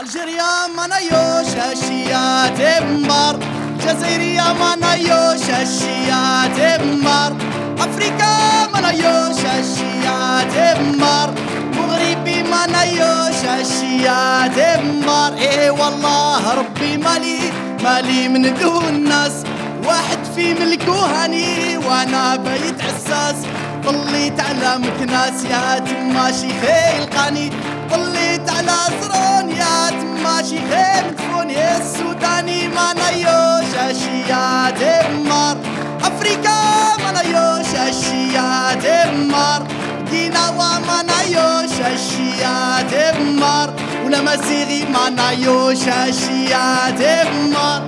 الجيريا مانايوش هشيا تمار، جزائرية مانايوش هشيا تمار، أفريقيا مانايوش هشيا تمار، مغربي مانايوش هشيا تمار. إيه والله ربي مالي من دون الناس، واحد في ملكو هاني وانا بيت عساس. طليت على مكناس يا تما شيخي القاني، طليت على زرون يا تما شيخي مدفون. يا السوداني مانايوش هشيا تمار، افريكا مانايوش هشيا تمار، ديناوا مانايوش هشيا تمار، ولا مسيغي مانايوش هشيا تمار.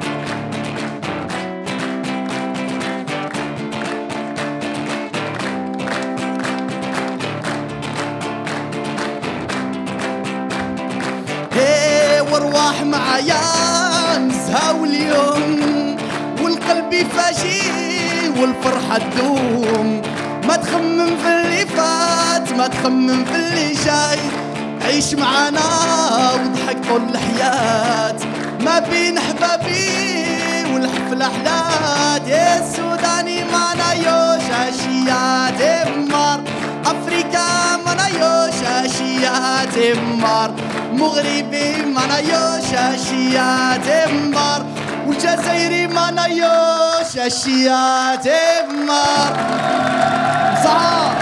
وارواح معايا نزهاو اليوم، والقلب يفاجي والفرحة تدوم. ما تخمم في اللي فات، ما تخمم في اللي جاي، عيش معانا وضحك طول الحياة. ما بين حبابي والحفلة حلات، يا السوداني مانايوش هشيا تمار، أفريكا مانايوش هشيا تمار، مغربي مانايوش هشيا تمار، والجزائري مانايوش هشيا تمار. صح.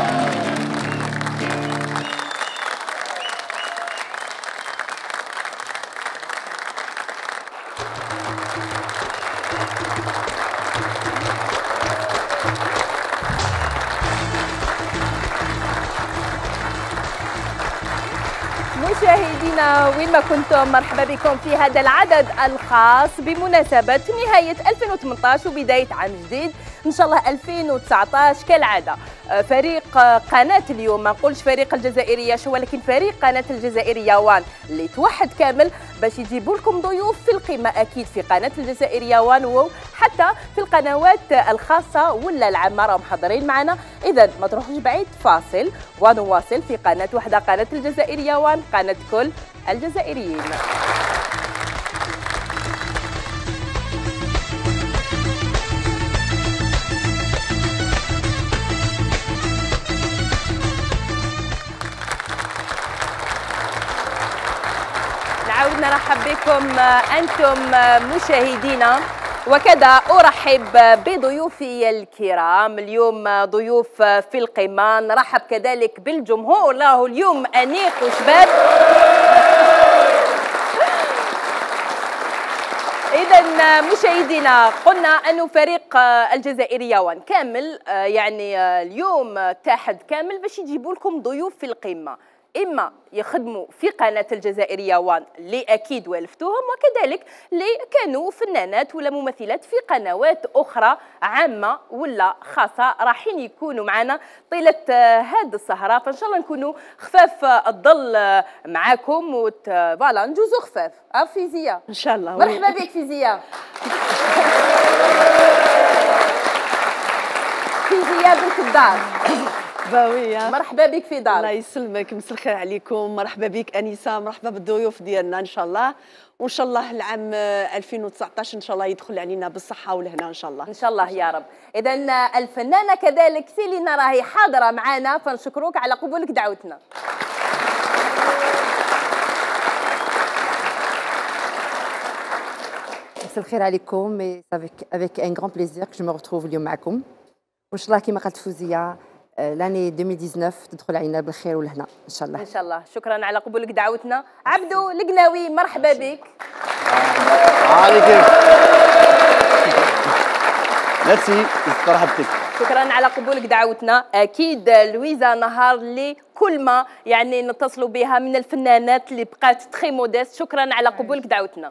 مشاهدينا وين ما كنتم، مرحبا بكم في هذا العدد الخاص بمناسبة نهاية 2018 وبداية عام جديد إن شاء الله 2019. كالعادة فريق قناة اليوم، ما نقولش فريق الجزائرية شو، ولكن فريق قناة الجزائرية وان اللي توحد كامل باش يجيبوا لكم ضيوف في القمة، أكيد في قناة الجزائرية وان وحتى في القنوات الخاصة ولا العامة راهم حاضرين معنا. إذا ما تروحوش بعيد، فاصل ونواصل في قناة وحدة، قناة الجزائرية وان، قناة كل الجزائريين. نعاود نرحب بكم أنتم مشاهدينا، وكذا أرحب بضيوفي الكرام اليوم، ضيوف في القمة. نرحب كذلك بالجمهور، له اليوم أنيق وشباب. إذا مشاهدينا، قلنا أنه فريق الجزائرية وان كامل يعني اليوم اتحد كامل باش يجيبوا لكم ضيوف في القمة، إما يخدموا في قناة الجزائرية وان اللي أكيد والفتوهم، وكذلك اللي كانوا فنانات ولا ممثلات في قنوات أخرى عامة ولا خاصة راحين يكونوا معنا طيلة هذه السهرة. فإن شاء الله نكونوا خفاف الظل معاكم فوالا نجوزوا خفاف. فيزيا إن شاء الله. مرحبا بك فيزيا. فيزيا بنت الدار باوية، مرحبا بك في دار. الله يسلمك، مساء الخير عليكم، مرحبا بك أنيسة، مرحبا بالضيوف ديالنا إن شاء الله، وإن شاء الله العام 2019 إن شاء الله يدخل علينا بالصحة والهنا إن شاء الله. إن شاء الله يا رب. إذا الفنانة كذلك سيلينا راهي حاضرة معنا، فنشكروك على قبولك دعوتنا. مساء الخير عليكم، avec un grand plaisir que je me retrouve اليوم معكم، وإن شاء الله كما قالت فوزية لاني 2019 تدخل علينا بالخير والهنا ان شاء الله. ان شاء الله. شكرا على قبولك دعوتنا. عبدو القناوي مرحبا بك. عليك ميرسي، مرحبتك. شكرا على قبولك دعوتنا. اكيد لويزا نهار اللي كل ما يعني نتصلوا بها من الفنانات اللي بقات تخي موديست. شكرا على قبولك دعوتنا.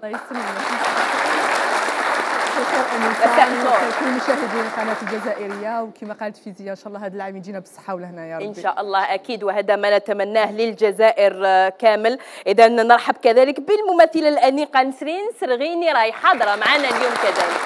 كل مشاهدين قناة الجزائرية، وكما قالت فيزيا ان شاء الله هذا العام يجينا بالصحة والهنا يا رب. ان شاء الله اكيد، وهذا ما نتمناه للجزائر كامل. اذا نرحب كذلك بالممثلة الأنيقة نسرين سرغيني، راهي حاضرة معنا اليوم كذلك.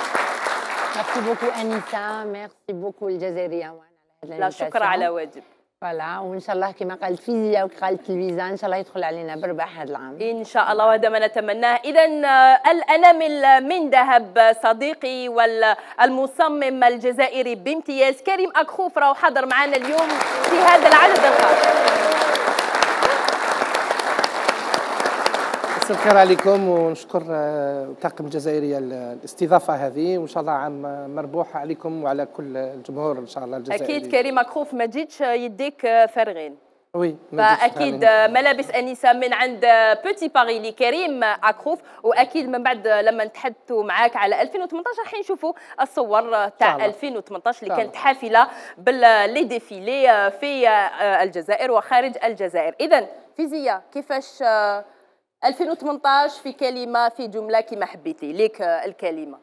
ميرسي بوكو أنيسة، ميرسي بوكو الجزائرية. لا شكر على واجب. فوالا وان شاء الله كما قالت فيزياء وقالت الفيزا ان شاء الله يدخل علينا برباح هذا العام ان شاء الله، وهذا ما نتمناه. اذا الانامل من ذهب صديقي والمصمم الجزائري بامتياز كريم أكخوف راهو حاضر معنا اليوم في هذا العدد الخاص. مساء الخير عليكم، ونشكر الطاقم الجزائري الاستضافه هذه، وان شاء الله عام مربوح عليكم وعلى كل الجمهور ان شاء الله الجزائري. اكيد كريم أكخوف ما جيتش يديك فارغين. وي فاكيد ملابس انسه من عند بوتي باري لكريم أكخوف، واكيد من بعد لما نتحدثوا معاك على 2018 راح نشوفوا الصور تاع 2018 اللي كانت حافله باللي ديفيلي في الجزائر وخارج الجزائر. اذا فيزياء كيفاش 2018 في كلمه في جمله كما حبيتي ليك الكلمه؟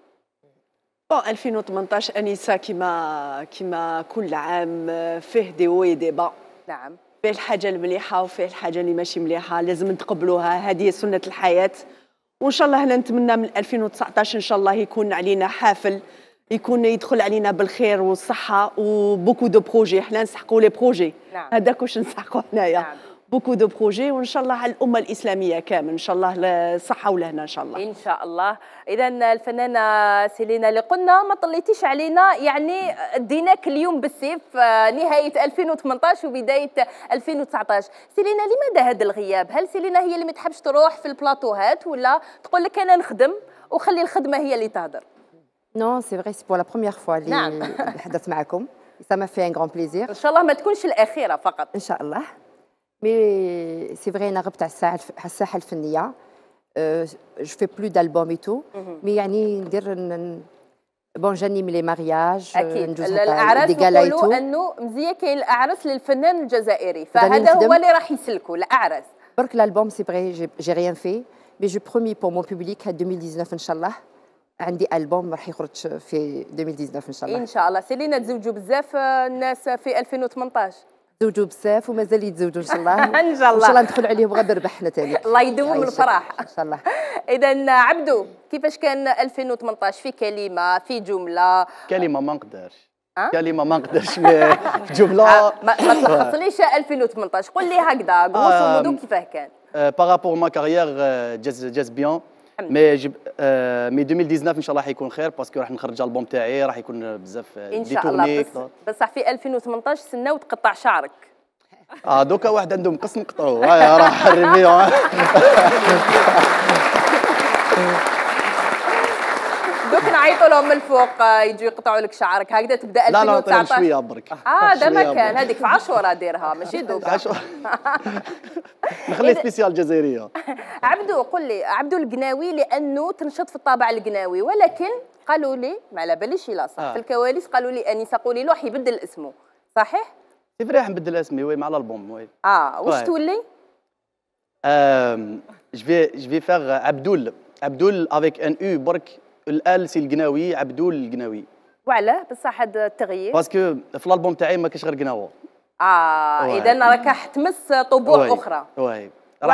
2018 انسه كما كل عام فيه دي وي دي با. نعم، فيه الحاجه المليحه وفيه الحاجه اللي ماشي مليحه، لازم نتقبلوها، هذه سنه الحياه. وان شاء الله هنا نتمنى من 2019 ان شاء الله يكون علينا حافل، يكون يدخل علينا بالخير والصحه وبوكو دو بروجي. حنا نسحقوا لي بروجي، نعم. هذاك واش نسحقوا حنايا. نعم. بوكو دو بروجي، وان شاء الله على الامه الاسلاميه كامل ان شاء الله الصحه ولهنا ان شاء الله. ان شاء الله. اذا الفنانه سيلينا اللي قلنا ما طليتيش علينا، يعني ديناك اليوم بالسيف نهايه 2018 وبدايه 2019. سيلينا لماذا هذا الغياب؟ هل سيلينا هي اللي ما تحبش تروح في البلاطوهات، ولا تقول لك انا نخدم وخلي الخدمه هي اللي تهضر؟ Non, c'est vrai, c'est pour la première fois اللي نتحدث معكم. Ça m'a fait un grand plaisir. ان شاء الله ما تكونش الاخيره فقط. ان شاء الله. مي سي فري انا غبت على الساحه الفنيه. جو في بلو دالبوم اي تو، مي يعني ندير بون جاني من لي مارياج. اكيد الاعراس يقولوا انه مزيه كاين الاعراس للفنان الجزائري، فهذا هو اللي راح يسلكوا الاعراس. برك الالبوم سي فري جي ريان في، مي جو برومي بور مون بوبليك 2019 ان شاء الله عندي البوم راح يخرج في 2019 ان شاء الله. ان شاء الله. سيلينا تزوجوا بزاف الناس في 2018؟ تزوجوا بزاف ومازال يتزوجوا ان شاء الله. ان شاء الله. ان شاء الله ندخل عليهم غير بربحنا ثاني. الله يدوم الفرح ان شاء الله. اذا عبدو كيفاش كان 2018 في كلمه في جمله؟ كلمه ما نقدرش، كلمه ما نقدرش في جمله. ما تلخصليش 2018، قول لي هكذا غروسو مودو كيفاه كان. بارابور ما كارير جاز بيان، مي 2019 ان شاء الله حيكون خير، باسكو راح نخرج البوم تاعي، راح يكون بزاف ان شاء الله. بصح في 2018 سناو تقطع شعرك. دوكا واحد عنده مقص نقطعوه، راح الريفيو. دوك نعيطوا لهم من الفوق يجوا يقطعوا لك شعرك هكذا تبدا 2019. لا شويه برك. ده ما كان هذيك في 10 ديرها ماشي دوكا. نخلي سبيسيال جزائريه. عبدو قول لي، عبدو القناوي لانه تنشط في الطابع القناوي، ولكن قالوا لي ما على باليش لا صح في الكواليس قالوا لي انسه قولي له يبدل اسمه، صحيح؟ سي فري راح نبدل اسمي وي مع الالبوم وي. واش تولي؟ جو في فيغ عبدول افيك ان او برك، الال سي القناوي، عبدول القناوي. وعلاه بصح هذا التغيير؟ باسكو في الالبوم تاعي ما كاش غير قناوه. اذا راك حتمس طبوع اخرى. وي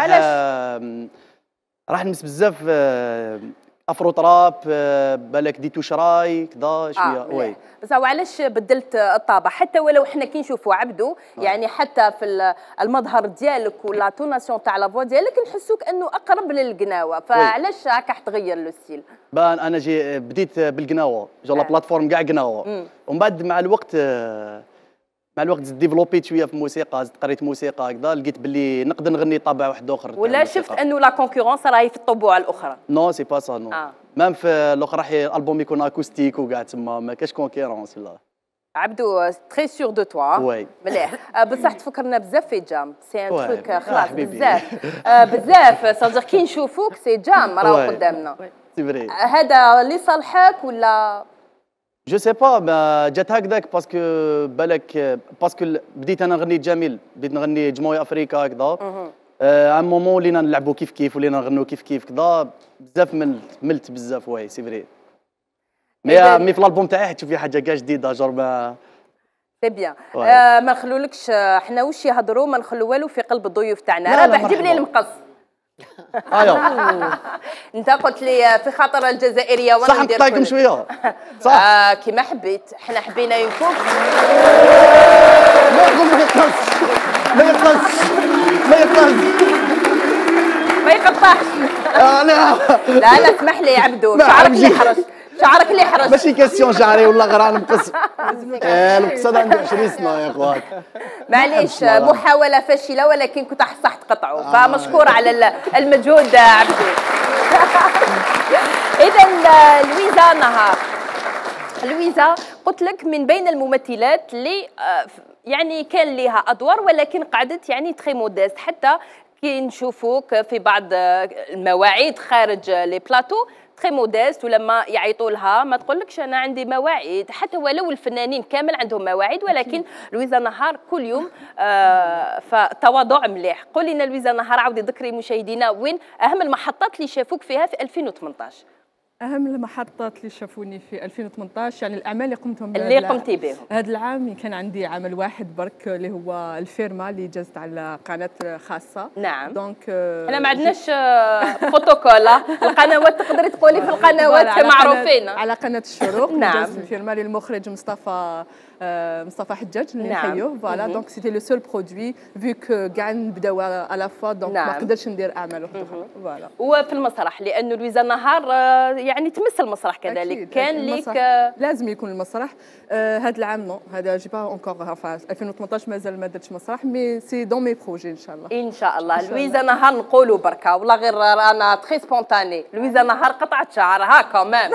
راح نمس بزاف افرو تراب، بالك ديتو شراي كذا شويه. وي بس وعلاش بدلت الطابع؟ حتى ولو حنا كي نشوفوا عبدو يعني حتى في المظهر ديالك ولا توناسيون تاع لافوا ديالك نحسوك انه اقرب للقناوه، فعلاش هكا حتغير لو ستيل؟ انا بديت بالقناوه، جو لا بلاتفورم كاع قناوه، ومن بعد مع الوقت زدت ديفلوبيت شويه في الموسيقى، زدت قريت موسيقى هكذا، لقيت باللي نقدر نغني طابع واحد اخر. ولا شفت انه لا كونكورونس راهي في الطبوع الاخرى؟ نو سي با سا نو. مام في الاخر راح الالبوم يكون اكوستيك وكاع تما ما كاش كونكورونس. لا عبدو تري سور دو توا. وي مليح. بصح تفكرنا بزاف في جام، سي ان تروك خلاص بزاف صدق كي نشوفوك سي جام راهو قدامنا. سي فري. هذا اللي صالحك ولا؟ جو سي با جات هكذاك، باسكو بديت انا نغني جميل، بديت نغني جمهوري افريكا هكذا. ان مومون ولينا نلعبوا كيف ولينا نغنوا كيف كذا، بزاف ملت بزاف. وي سي فري. مي في الالبوم تاعي تشوفي حاجه كاع جديده جرب. سي بيان. ما نخلولكش حنا واش يهضروا، ما نخلو والو في قلب الضيوف تاعنا. رابح جيب لي المقص. انت قلت لي في خاطر الجزائريه وانا صح ندير نطلعكم كل. شويه صح كيما حبيت، احنا حبينا ينكوك. ما يقص ما يقطعش. لا لا اسمح لي يا عبدو، ما شعرك عرفتش. اللي حرش، شعرك اللي حرش. ماشي كاستيون شعري ولا غير نقص. القصه عندي 20 سنه يا اخوات. معليش محاولة فاشلة ولكن كنت صح تقطعوا، فمشكور على المجهود عبدو. إذا لويزا نهار، لويزا قلت لك من بين الممثلات اللي يعني كان لها أدوار ولكن قعدت يعني تخي موديست، حتى كي نشوفوك في بعض المواعيد خارج لي بلاتو تخي موديست، ولما يعيطوا لها ما تقولكش انا عندي مواعيد، حتى ولو الفنانين كامل عندهم مواعيد، ولكن لويزا نهار كل يوم فتواضع مليح. قولي لنا لويزا نهار، عاودي ذكري مشاهدينا وين اهم المحطات اللي شافوك فيها في 2018. اهم المحطات اللي شافوني في 2018 يعني الاعمال اللي قمتهم اللي قمتي بهم هذا العام، كان عندي عمل واحد برك اللي هو الفيرما اللي جازت على قناه خاصه. نعم. دونك احنا ما عندناش بروتوكول، القنوات تقدري تقولي في القنوات معروفين على قناه الشروق. نعم. جازت الفيرما للمخرج مصطفى حجاج اللي نعم. نحيوه. فوالا دونك سيتي لو سول برودوي فيو كو كاع نبداو على فوا، دونك ما نقدرش ندير اعمال اخرى. فوالا. وفي المسرح لانه لويزا نهار يعني تمس المسرح كذلك. أكيد. كان ليك لازم يكون المسرح. هذا العام نو، هذا جي با اونكور 2018 مازال ما درتش مسرح، مي سي دون مي بروجي ان شاء الله. ان شاء الله. لويزا نهار نقولوا بركه والله غير رانا تري سبونتاني. لويزا نهار قطعت شعرها كمان.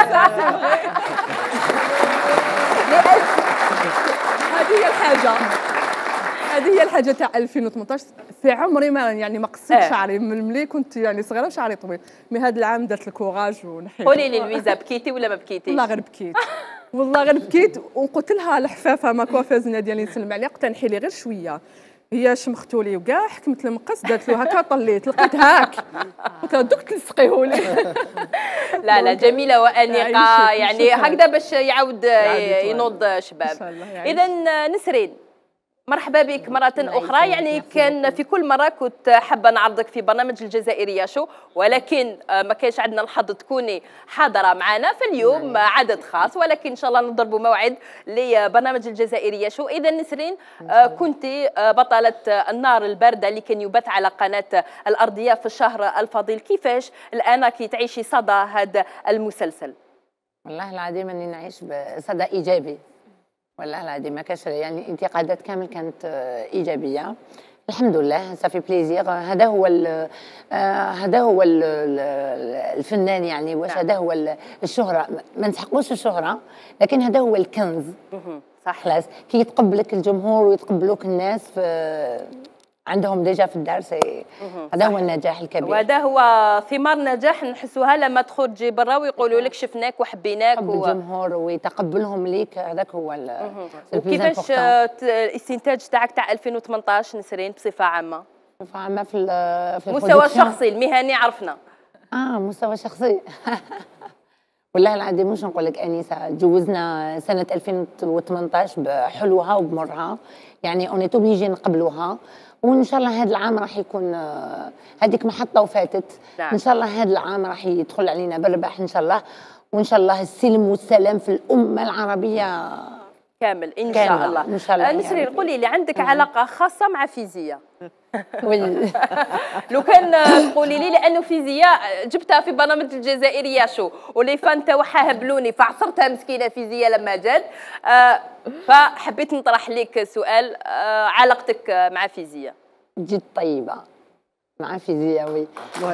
هذه هي الحاجه تاع 2018. في عمري ما قصيت شعري من ملي كنت يعني صغيره وشعري طويل، مي هذا العام درت الكوراج ونحيت. قولي لي لويزا، بكيتي ولا ما بكيتيش؟ والله غير بكيت، والله غير بكيت. وقلت لها الحفافه ما كوافازنا ديالي نسلم عليها، قلت نحي لي غير شويه، هي شمختو لي وكاع حكمت المقص، دارت له هكا طليت لقيت هاك، قلت لها دوك تلصقيهولي. لا جميله وانيقه يعني هكذا باش يعاود ينوض شباب. اذا نسرين مرحبا بك مرة أخرى. يعني كان في كل مرة كنت حابة نعرضك في برنامج الجزائرية شو، ولكن ما كانش عندنا الحظ تكوني حاضرة معنا، فاليوم عدد خاص، ولكن إن شاء الله نضربوا موعد لبرنامج الجزائرية شو. إذا نسرين كنت بطلة النار الباردة اللي كان يبث على قناة الأرضية في الشهر الفضيل، كيفاش الآن كي تعيشي صدى هذا المسلسل؟ والله العظيم اني نعيش بصدى ايجابي، والله العظيم ما كاش يعني الانتقادات كامل كانت ايجابيه الحمد لله. صافي بليزير. هذا هو الفنان يعني، واش هذا هو الشهره، ما نسحقوش الشهره لكن هذا هو الكنز. صح. خلاص كي يتقبلك الجمهور ويتقبلوك الناس عندهم ديجا في الدار، هذا هو النجاح الكبير، وهذا هو ثمار نجاح نحسوها لما تخرجي برا ويقولوا لك شفناك وحبيناك. الجمهور ويتقبلهم ليك، هذاك هو وكيفاش الاستنتاج تاعك تاع 2018 نسرين بصفه عامه؟ بصفه عامه في المستوى الشخصي المهني عرفنا. مستوى شخصي. والله العظيم مش نقول لك انسه، تجوزنا سنه 2018 بحلوها وبمرها، يعني اوني توبليجي نقبلوها، وان شاء الله هذا العام راح يكون هذيك محطه وفاتت. نعم. ان شاء الله هذا العام راح يدخل علينا بالربح ان شاء الله، وان شاء الله السلم والسلام في الامه العربيه كامل ان شاء الله. ان شاء الله. نسرين قولي لي، عندك علاقه خاصه مع فيزياء؟ وي. لو كان تقولي لي، لانه فيزياء جبتها في برنامج الجزائريه شو، ولي فان تاعها هبلوني فعصرتها مسكينه فيزياء لما جات، فحبيت نطرح لك سؤال. علاقتك مع فيزياء؟ جد طيبه مع فيزياء. وي.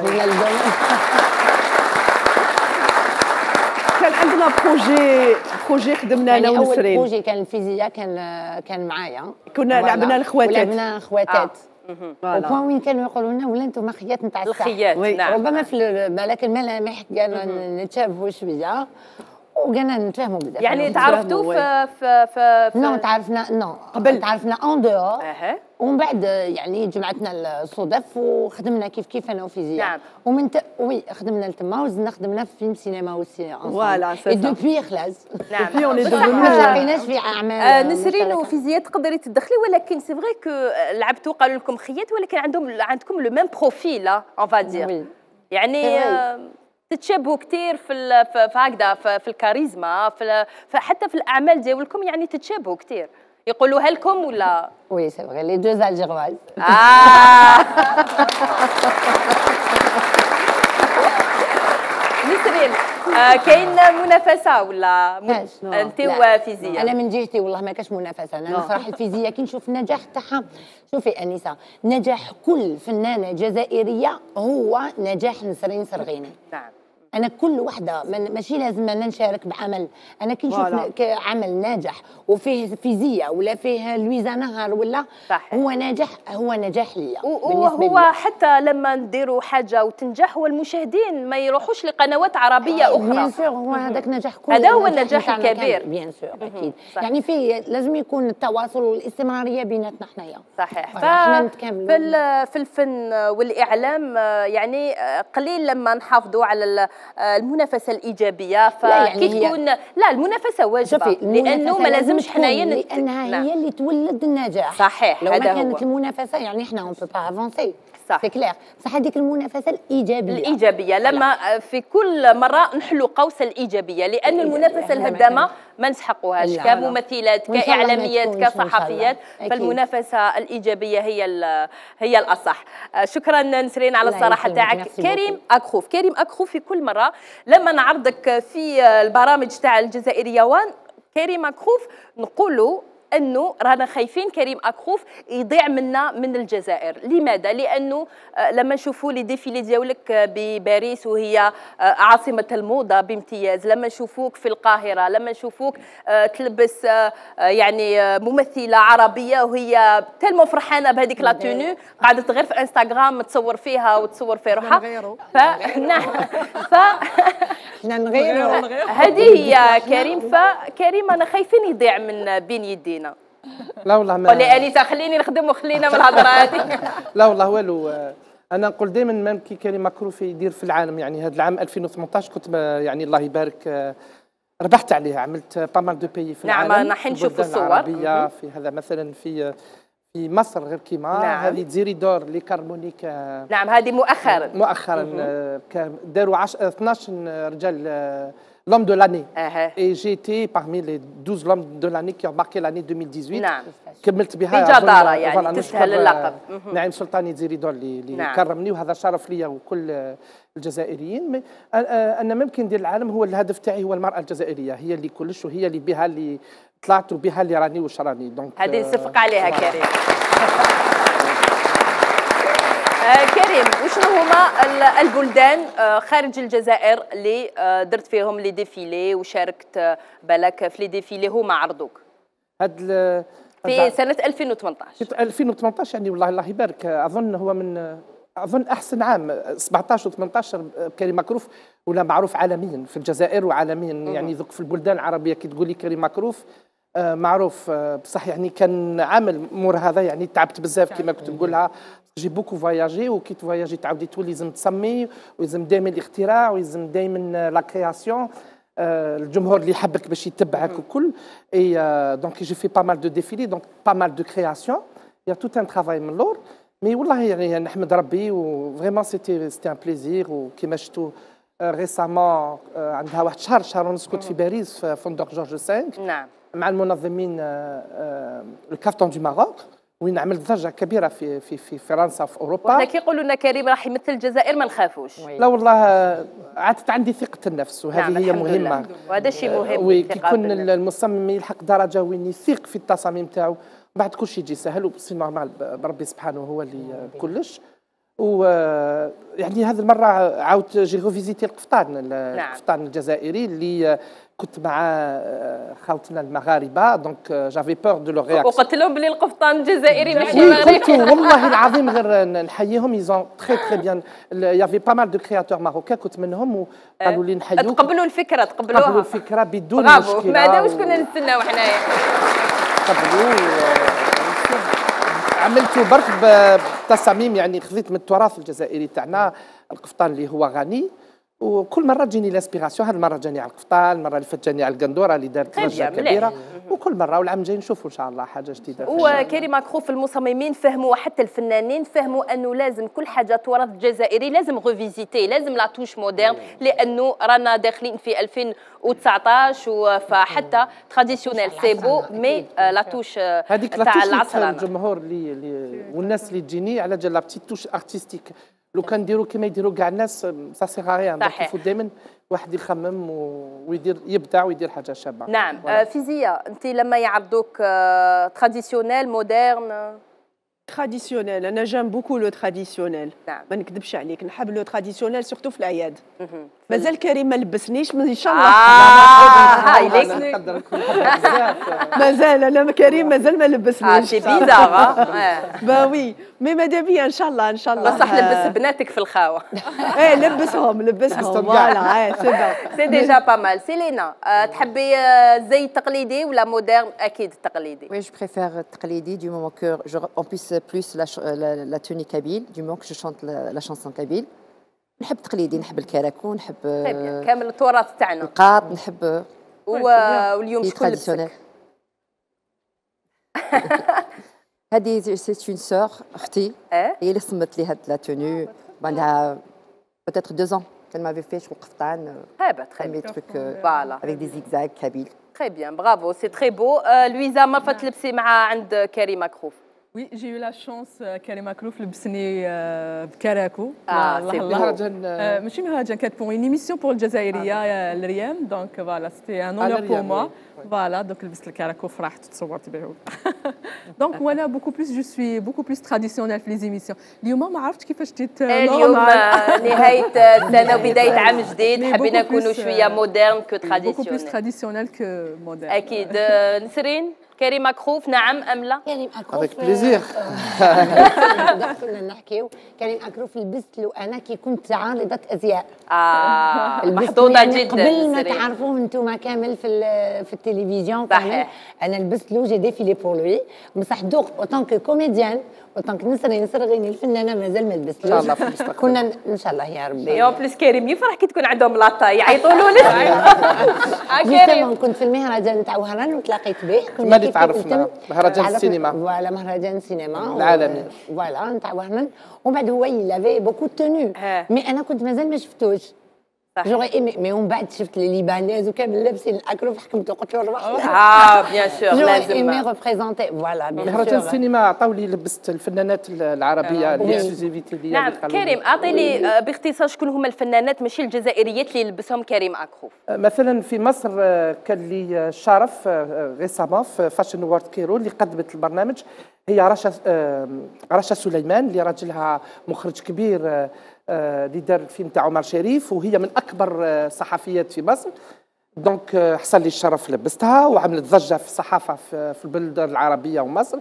كان عندنا بروجي خدمنا انا ونسرين. اول بروجي كان الفيزياء كان معايا، كنا لعبنا الخواتات. لعبنا خواتات. وبوان وين كانوا يقولوا لنا ولا انتم خيات نتاع الخيات. نعم. ربما في بالك الملامح قالوا نتشابهوا شويه وقالنا نتفاهموا بزاف. يعني تعرفتوا في نو تعرفنا قبل تعرفنا اون دور، ومن بعد يعني جمعتنا الصدف وخدمنا كيف انا وفيزياء. نعم. وي خدمنا لتما وزدنا خدمنا في فيلم سينما وسي فوالا سي اي دوبوي خلاص. نعم. ما شاركيناش في اعمال نسرين وفيزياء تقدري تدخلي، ولكن سي فري كو لعبتوا قالوا لكم خيات، ولكن عندكم لو ميم بروفيل اون فادير، يعني تتشابهوا كثير في هكذا في الكاريزما، حتى في الاعمال ديالكم يعني تتشابهوا كثير. يقولوها لكم ولا؟ وي سي فري لي دو الجيرواز. نسرين كاين منافسه ولا انت وفيزياء؟ انا من جهتي والله ما كاش منافسه، انا صراحه الفيزياء كي نشوف النجاح تاعها. شوفي انسه، نجاح كل فنانه جزائريه هو نجاح نسرين سرغيني. نعم. انا كل وحده ماشي لازم انا نشارك بعمل، انا كي نشوف عمل ناجح وفيه فيزياء ولا فيه لويزا نهار ولا صحيح. هو نجاح ليا. وهو حتى لما نديروا حاجه وتنجح هو المشاهدين ما يروحوش لقنوات عربيه اخرى. بيان سور هو هذاك النجاح كله، هذا هو النجاح الكبير. بيان سور اكيد. يعني في لازم يكون التواصل والاستمراريه بيناتنا حنايا. صحيح. في الفن والاعلام يعني قليل لما نحافظوا على المنافسه الايجابيه، فكي تكون لا المنافسه واجبه لانه ما لازمش حنايا لانها هي اللي تولد النجاح. صحيح. لو ما كانت المنافسه يعني احنا اون بو با افونسي. سي كلير. بصح هذيك المنافسه الايجابيه لما في كل مره نحلوا قوس الايجابيه، لان المنافسه الهدامه ما نسحقوهاش كممثلات كاعلاميات كصحفيات، فالمنافسه الايجابيه هي الاصح. شكرا نسرين على الصراحه تاعك. كريم اكخوف في كل مره لما نعرضك في البرامج تاع الجزائريه وان كريم اكخوف نقولوا انه رانا خايفين كريم اكخوف يضيع منا من الجزائر. لماذا؟ لانه لما نشوفوا لي ديفيلي ديالك بباريس وهي عاصمه الموضه بامتياز، لما نشوفوك في القاهره، لما نشوفوك تلبس يعني ممثله عربيه وهي تلمو فرحانه بهذيك لا توني، قعدت غير في انستغرام تصور فيها وتصور في روحها. نغيروا هذه هي كريم. فكريم انا خايفين يضيع من بين يدينا. لا والله ما قولي انيسه خليني نخدم وخلينا من الهضره هذه. لا والله والو. انا نقول دائما ميم كي كريم اكخوف يدير في العالم، يعني هذا العام 2018 كنت يعني الله يبارك ربحت عليه، عملت بامال دو بيي في العالم. نعم نحن نشوف الصور في هذا مثلا في مصر غير كيما نعم. هذه تزيري دور لي كارمونيك. نعم هذه مؤخرا داروا 12 رجال l'homme de l'année. Et j'ai été parmi les 12 l'hommes de l'année qui ont marqué l'année 2018. نعم. كملت بها بجدارة يعني تسهل اللقب. نعم سلطاني تزيري دور اللي كرمني، وهذا شرف لي وكل الجزائريين. انا ممكن ندير العالم هو الهدف تاعي هو المرأة الجزائرية، هي اللي كلش وهي اللي بها اللي طلعت وبها اللي راني وش راني. دونك هذه نصفق عليها كريم. كريم وشنو هما البلدان خارج الجزائر اللي درت فيهم لي ديفيلي وشاركت بالك في لي ديفيلي هما عرضوك؟ في سنة 2018 يعني والله يبارك. أظن هو من أحسن عام 17 و 18 كريم اكخوف ولا معروف عالميا في الجزائر وعالميا. يعني ذوك في البلدان العربية كي تقولي كريم اكخوف معروف. بصح يعني كان عامل مور هذا يعني تعبت بزاف كما كنت نقولها. جي بوكو فواياجي، وكي تفواياجي تعاودي تولي لازم تسمي ويلزم دائما الاختراع ويلزم دائما لا كرياسيون. الجمهور اللي يحبك باش يتبعك وكل. اي دونك جي في با مال دو ديفيلي، دونك با مال دو كرياسيون. يا توت ان ترافاي من اللور. مي والله يعني نحمد ربي وفريمون سيتي ان بليزير. وكيما شفتوا ريسامون عندها واحد شهر ونص كنت في باريس في فندق جورج 5 نعم مع المنظمين الكارتون دو ماروك، وين عملت ضجه كبيره في فرنسا وفي اوروبا. وحنا كيقولوا لنا كريم راح يمثل الجزائر ما نخافوش. لا والله عادت عندي ثقه النفس وهذه نعم هي مهمه، وهذا شيء مهم. وكي يكون المصمم يلحق درجه وين يثيق في التصاميم تاعو بعد كل شيء يجي سهل وسي نورمال. بربي سبحانه هو اللي كلش. و يعني هذه المره عاودت جي ريفيزيتي القفطان الجزائري اللي كنت مع خاوتنا المغاربه. دونك جافي بور دو لو رياكسيون. وقلت لهم بلي القفطان الجزائري ماشي مغربي. والله العظيم غير نحييهم. يزون تري تري بيان. يافي با مال دو كرياتور ماروكان كنت منهم وقالوا لي نحيوك. تقبلوا الفكره تقبلوا الفكره بدون برافو. مشكله. ما هذا واش كنا نستناو حنايا. قبلوا عملته برك بتصاميم، يعني خذيت من التراث الجزائري تاعنا القفطان اللي هو غني، وكل مره تجيني لاسبيراسيون. هذه المره جاني على القفطان، المره اللي فاتت جاني على القندوره اللي دارت ضجه كبيره، وكل مره والعام الجاي نشوفوا ان شاء الله حاجه جديده. وكريم مكروف المصممين فهموا وحتى الفنانين فهموا انه لازم كل حاجه تراث جزائري لازم ريفيزيتي، لازم لا توش مودرن، لانه رانا داخلين في 2019 فحتى تراديسيونيل سي بو مي لا توش هذيك لا تاع توش العصر. الجمهور اللي والناس اللي تجيني على جال لا بتيت توش ارتستيك. لو كان نديروا كما يديروا كاع الناس سا سيغ ريان. دونك يفوت دائما واحد يخمم ويدير يبدع ويدير حاجه شابه. نعم. فيزياء، انت لما يعرضوك تراديسيونيل مودرن؟ تراديسيونيل، انا جام بوكو لو تراديسيونيل. نعم. ما نكذبش عليك، نحب لو تراديسيونيل سورتو في الاعياد. مازال كريم ما لبسنيش، ان شاء الله. هاي ليك نقدر نكون بزاف. مازال انا كريم مازال ما لبسنيش. سي بيزار. با وي مي ماذا بيا ان شاء الله ان شاء الله. بصح لبس بناتك في الخاوه. ايه لبسهم فوالا. سي ديجا با مال. سيلينا، تحبي الزي التقليدي ولا مودرن؟ اكيد التقليدي. Oui, je préfère التقليدي du moment que je remplisse plus la tenue kabyle, du moment que je chante la chanson kabyle. نحب التقليدي، نحب الكراكون، نحب كامل التراث تاعنا، القاط، نحب واليوم شكون تراديسيونيل. لبسك؟ هذه سي اون سور اختي، هي اللي صمت لي هاد لا توني بعدها peut-être 2 ans qu'elle m'avait fait شغل قفطان. très bien. des trucs Voilà. avec des zigzags kabyles. Très bien, bravo, c'est très beau. Louisa, ما فتلبسي مع عند كريم مكروف؟ Oui, j'ai eu la chance كريم مكروف لبسني بكراكو. مهرجان ماشي مهرجان، كانت بور اون ايميسيون بور الجزائريه لريم، دونك فوالا سيتي ان اونور بور موا. فوالا دونك لبست الكراكو، فرحت تصورت به. دونك وانا بوكو بلوس جو سوي بوكو بلوس تراديسيونيل في لي زيميسيون. اليوم ما عرفتش كيفاش جيت اليوم نهاية السنة وبداية عام جديد، حبينا نكونوا شوية مودرن كو تراديسيونيل. بوكو بلوس تراديسيونيل كو مودرن. أكيد. نسرين، كريم مكروف نعم أم لا؟ كريم مكروف افيك بليزير. كنا نحكيو كريم مكروف لبست له انا كي كنت عارضه ازياء. محظوظة يعني جدا. قبل ما تعرفوه انتم كامل في التلفزيون كامل، انا لبست له جي ديفيلي بور لوي، بصح دوق اوتون كو كوميديان اوتون كو نسرين الفنانه مازال ما لبست له. ان شاء الله في المستقبل. كنا ان شاء الله يا ربي. اون بليس كريم يفرح كي تكون عندهم لاطا يعيطوا له. كريم كنت في المهرجان تاع وهران وتلاقيت به. ما اللي تعرفنا مهرجان السينما. فوالا مهرجان السينما العالمي. فوالا نتاع وهران، ومن بعد هو يلافي بوكو تونو، مي انا كنت مازال ما شفتوش. جوغي مي ومن بعد شفت لي ليبانيز وكامل لابسين الاكروف، حكمت قلت له بيان سور لازم ايمي ريبريزونتي. فوالا مهرجان السينما عطاو لي لبست الفنانات العربيه الاكسكلوزيفيتي اللي نعم. كريم اعطيني باختصار شكون هما الفنانات ماشي الجزائريات اللي لبسهم كريم مكروف؟ مثلا في مصر كان لي الشرف ريسامون في فاشن وورد كيرو اللي قدمت البرنامج، هي رشا سليمان اللي راجلها مخرج كبير اللي دار الفيلم تاع عمر شريف، وهي من اكبر الصحفيات في مصر. دونك حصل لي الشرف لبستها وعملت ضجه في الصحافه في البلدان العربيه ومصر.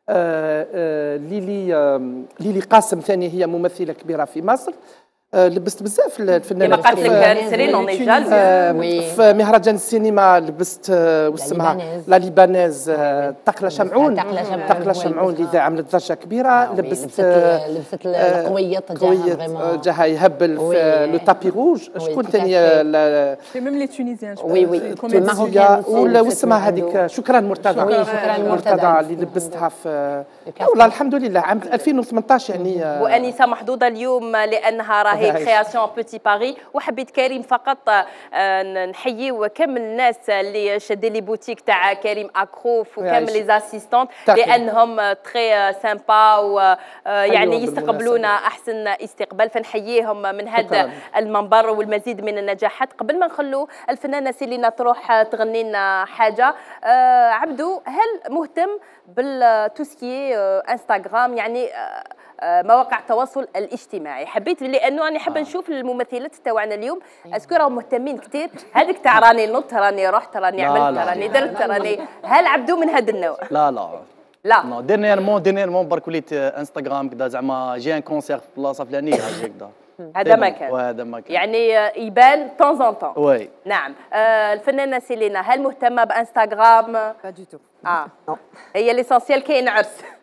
ليلي قاسم ثاني هي ممثله كبيره في مصر. لبست بزاف الفنانات. كما قالت لك نسرين اون في مهرجان السينما لبست واسمها لا ليبانيز تقلا شمعون. تقلا شمعون اللي عملت ضجه كبيره. لبست القويه جاها يهبل في لو تابي روج. شكون ثاني؟ في ميم لي تونيزيان. وي واسمها هذيك شكرا مرتضى. اللي لبستها في والله الحمد لله عام 2018 يعني. وانسه محظوظه اليوم لانها راهي كرياسيون بوتي باري. وحبيت كريم فقط نحييو كامل الناس اللي شادين لي بوتيك تاع كريم مكروف وكامل لي اسيستونت لانهم تري سامبا ويعني يستقبلونا احسن استقبال، فنحييهم من هذا المنبر والمزيد من النجاحات. قبل ما نخلوا الفنانه سيلينا تروح تغني لنا حاجه، عبدو هل مهتم بالتوسكي انستغرام يعني مواقع التواصل الاجتماعي؟ حبيت لانه انا حابه نشوف الممثلات تاعنا اليوم اسكو راهم مهتمين كثير هذيك تاع راني نط راني رحت راني عملت راني درت راني، هل عبدو من هذا النوع؟ لا ديرنييرمون برك وليت انستغرام كذا زعما جي ان كونسير في بلاصه فلانيه هكذا. هذا ما كان. وهذا ما كان. يعني يبان طون زون طون. وي. نعم. الفنانه سيلينا هل مهتمه بانستغرام؟ با دو تو. هي ليسونسيال كاين عرس.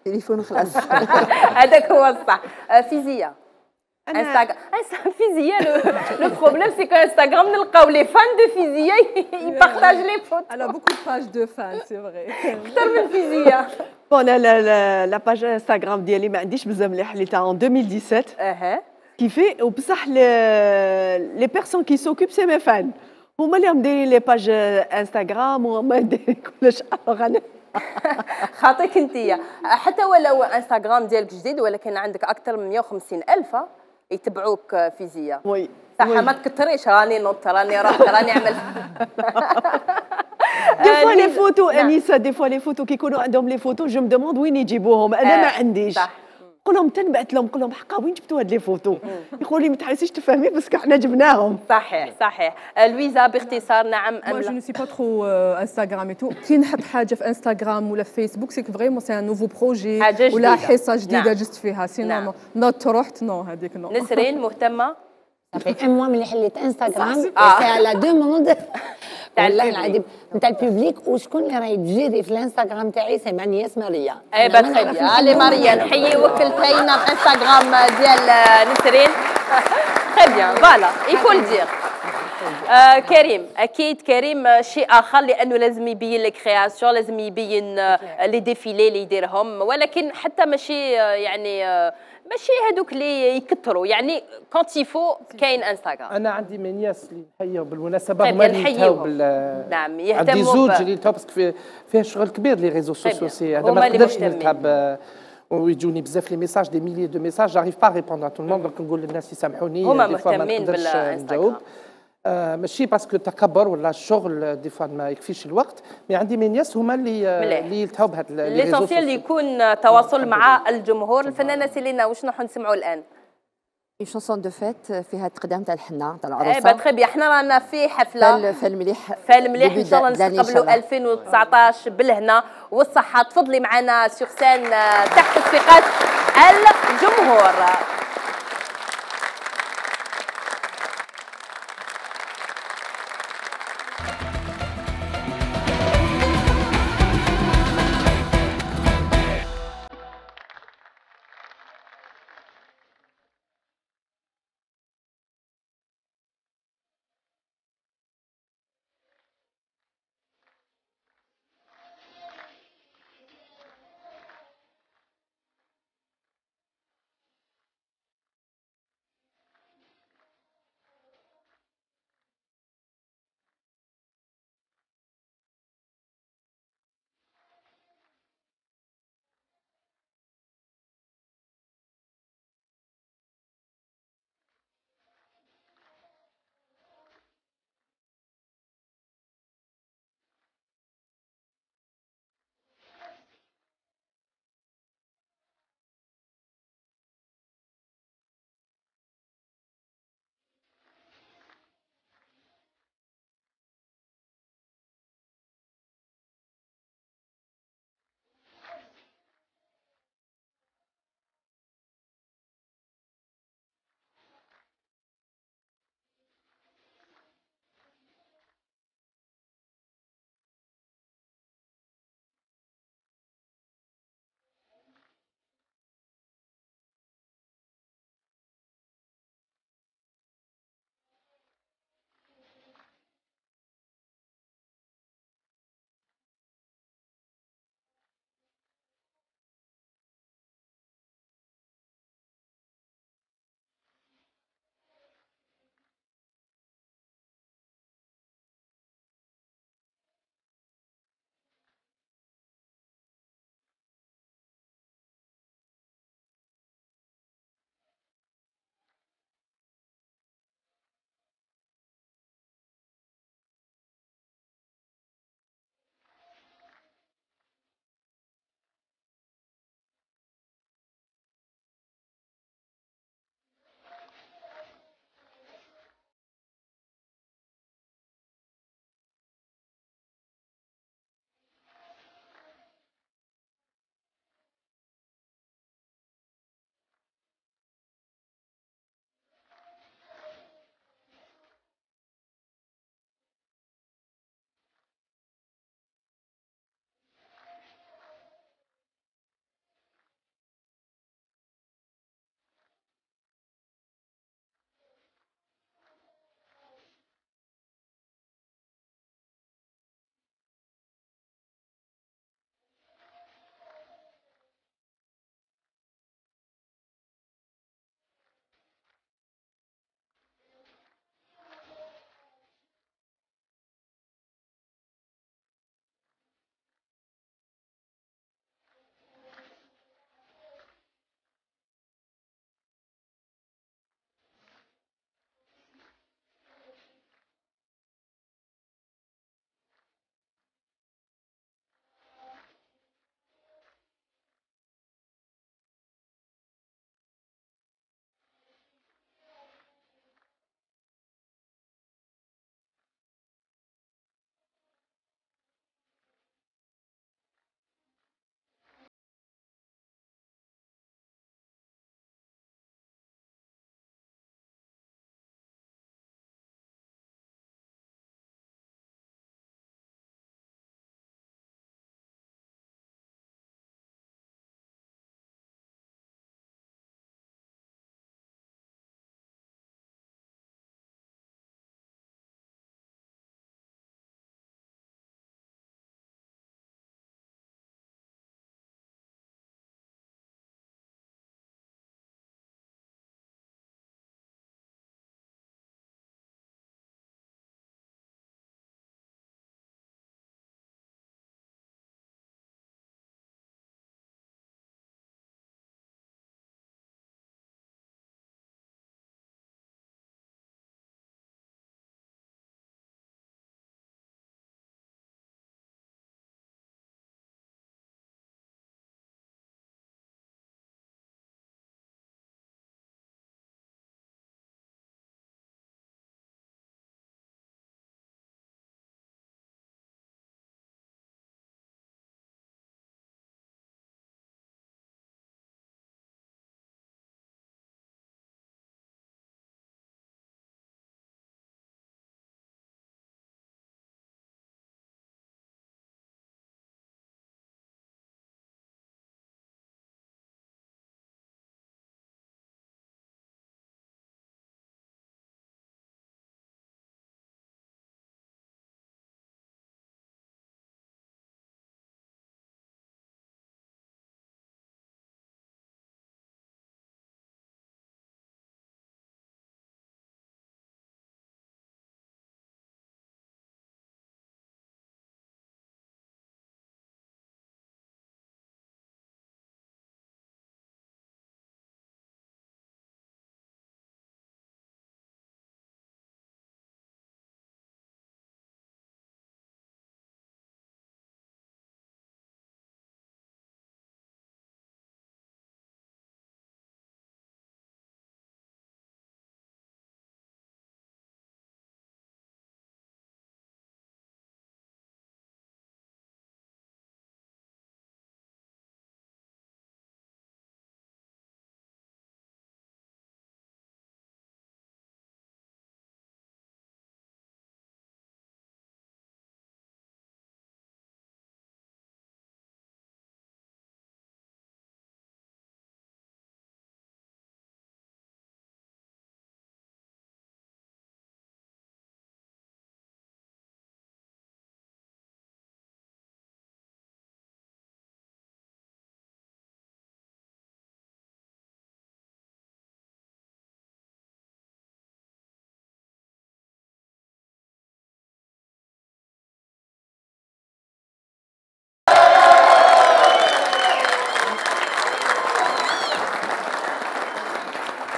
تليفون خلاص. هذاك هو الصح. فيزياء انا انستغرام فيزياء لو بروبليم سي كو انستغرام نلقاو لي فان دو فيزياء يبارطاج لي فوتو انا بوكو باج دو فان سي فري. اكثر من فيزياء. بون لا باج انستغرام ديالي ما عنديش بزاف مليح، حليتها ان 2017 اها كيفي، وبصح لي بيرسون كي سوكوب سي مي فان، هما اللي دايرين لي باج انستغرام وهما دايرين كلش. انا خاطيك انتيا حتى ولو انستغرام ديالك جديد ولكن عندك اكثر من 150 الف يتبعوك فيزياء. وي صح ما تكثريش، راني نط راني رحت راني عملت. دي فوا لي فوتو نعم. انيسه، دي فوا لي فوتو كيكونوا عندهم لي فوتو جو مدوموند وين يجيبوهم، انا ما عنديش. صح. نقول لهم تنبعث لهم، نقول لهم حقا وين جبتوا هاد لي فوتو؟ يقولوا لي ما تحسيش تفهمي بس حنا جبناهم. صحيح صحيح. لويزا باختصار نعم ام Moi, je لا؟ ne suis pas trop Instagram et tout. كي نحب حاجه في انستغرام ولا في فيسبوك سي فريمون سي ان نوفو بروجي حاجة ولا جديدة. حصه جديده نعم. جست فيها، سينو نعم. نوت رحت نو هذيك نو. نسرين مهتمه. صافي ان موا ملي حليت انستغرام سي آه. على دوموند تاع والله البيبليك. العظيم نتاع البوبليك. وشكون اللي راهي تجيري في الانستغرام تاعي سي مانياس ماريا. اي با تخي بيان. علي ماريا نحيي وكلتينا بانستغرام ديال نسرين. تخي بيان فوالا يفول دير. كريم اكيد كريم شيء اخر لانه لازم يبين لي كرياسيون، لازم يبين لي ديفيلي اللي يديرهم، ولكن حتى ماشي يعني ماشي هذوك اللي يكثروا يعني كونت يفو كاين انستغرام. انا عندي منياس اللي نحييهم بالمناسبه، طيب، هما اللي نحييهم. ينتهوا نعم، عندي يهتموا زوج ب- اللي ينتهوا باسكو فيها شغل كبير لي ريزو سوسيو سي هذا هما ما اللي نقدرش مهتمين. نتعب. ويجوني بزاف لي ميساج دي ميليي دو ميساج جاريف با ريبوندر تو الموند، دونك نقول للناس يسامحوني هما دي فوا ما مهتمين نقدرش بالانستغرام. نجاوب. ماشي باسكو تكبر ولا الشغل دي فوا ما يكفيش الوقت، مي عندي منياس هما اللي يلتهوا بهاد لي ريزو ليسونسيال سوسيو. يكون تواصل مع الجمهور. الفنانه سيلينا واش نروحوا نسمعوا الان؟ اون شونسون دو فيت فيها تقدام تاع الحنه تاع اي با العروسه. تخي بيان. احنا رانا في حفله فالمليح فالمليح ان ديبي شاء الله داني إن شاء نستقبلوا الله. 2019 بالهنا والصحه. تفضلي معنا سور سين تحت ثقه الجمهور.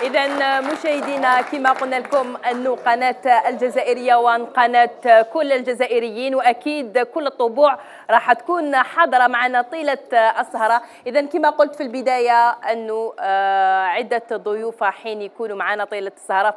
إذا مشاهدينا كما قلنا لكم أنه قناة الجزائرية وان قناة كل الجزائريين، وأكيد كل الطبوع راح تكون حاضرة معنا طيلة السهرة. إذا كما قلت في البداية أنه عدة ضيوف حين يكونوا معنا طيلة السهرة،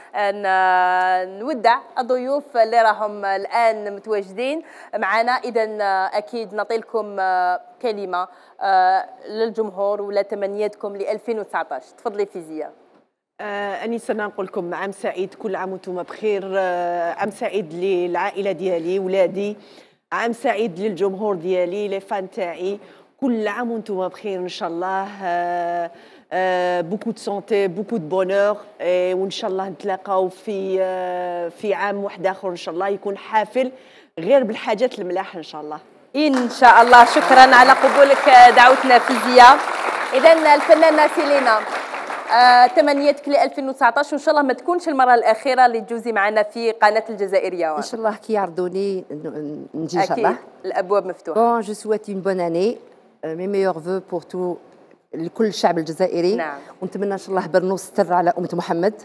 فنودع الضيوف اللي راهم الآن متواجدين معنا. إذا أكيد نعطي لكم كلمة للجمهور ولا تمنياتكم ل 2019. تفضلي فيزياء. أنيسة نقول لكم عام سعيد، كل عام وانتم بخير. عام سعيد للعائلة ديالي ولادي، عام سعيد للجمهور ديالي لي فان تاعي، كل عام وانتم بخير إن شاء الله. بوكو دو سونتي، بوكو دو بونور، وإن شاء الله نتلاقاو في عام واحد آخر إن شاء الله يكون حافل غير بالحاجات الملاح إن شاء الله. إن شاء الله. شكرا على قبولك دعوتنا فيزياء. إذا الفنانة سيلينا، تمنياتك ل 2019 وإن شاء الله ما تكونش المرة الأخيرة اللي تجوزي معنا في قناة الجزائرية. إن شاء الله كي يعرضوني نجي إن شاء الله. الأبواب مفتوحة. بون جو سويت اون بون اني، مي ميور فو بور تو لكل الشعب الجزائري. نعم. ونتمنى إن شاء الله برنوس ستر على أمة محمد،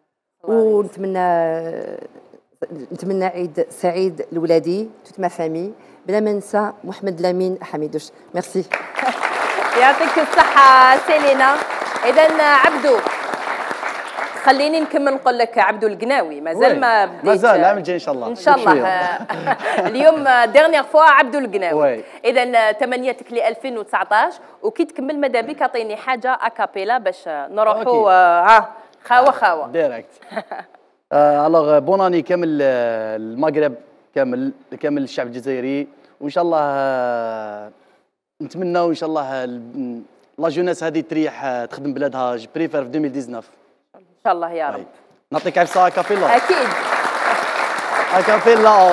ونتمنى عيد سعيد لولادي توت ما فامي، بلا ما ننسى محمد لامين حميدوش. ميرسي. يعطيك الصحة سيلينا. إذا عبدو، خليني نكمل نقول لك عبدو القناوي مازال ما بديت. مازال العام الجاي ان شاء الله. ان شاء الله. اليوم ديرنيير فوا عبدو القناوي. اذا تمنياتك ل 2019، وكي تكمل ماذا بك اعطيني حاجه اكابيلا باش نروحوا خاوه ديريكت. الوغ بون اني كامل المغرب، كامل الشعب الجزائري، وان شاء الله نتمناو ان شاء الله لا جونيس هذه تريح تخدم بلادها. جو بريفير في 2019 ان شاء الله يا رب. نعطيك عفسه اكابيلا. اكيد اكابيلا.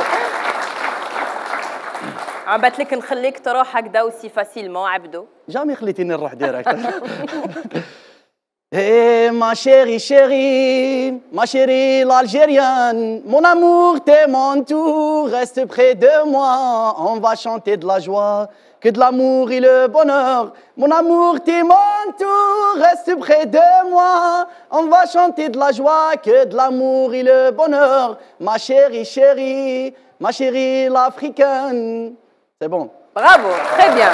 عبات لك نخليك تروح هكذا وسي فاسيلمون عبدو. جامي خليتيني نروح ديريكت. Hey ma chérie, l'Algérienne, mon amour t'es mon tout, reste près de moi, on va chanter de la joie, que de l'amour et le bonheur. Mon amour t'es mon tout, reste près de moi, on va chanter de la joie, que de l'amour et le bonheur. Ma chérie l'Africaine. C'est bon. Bravo, très bien.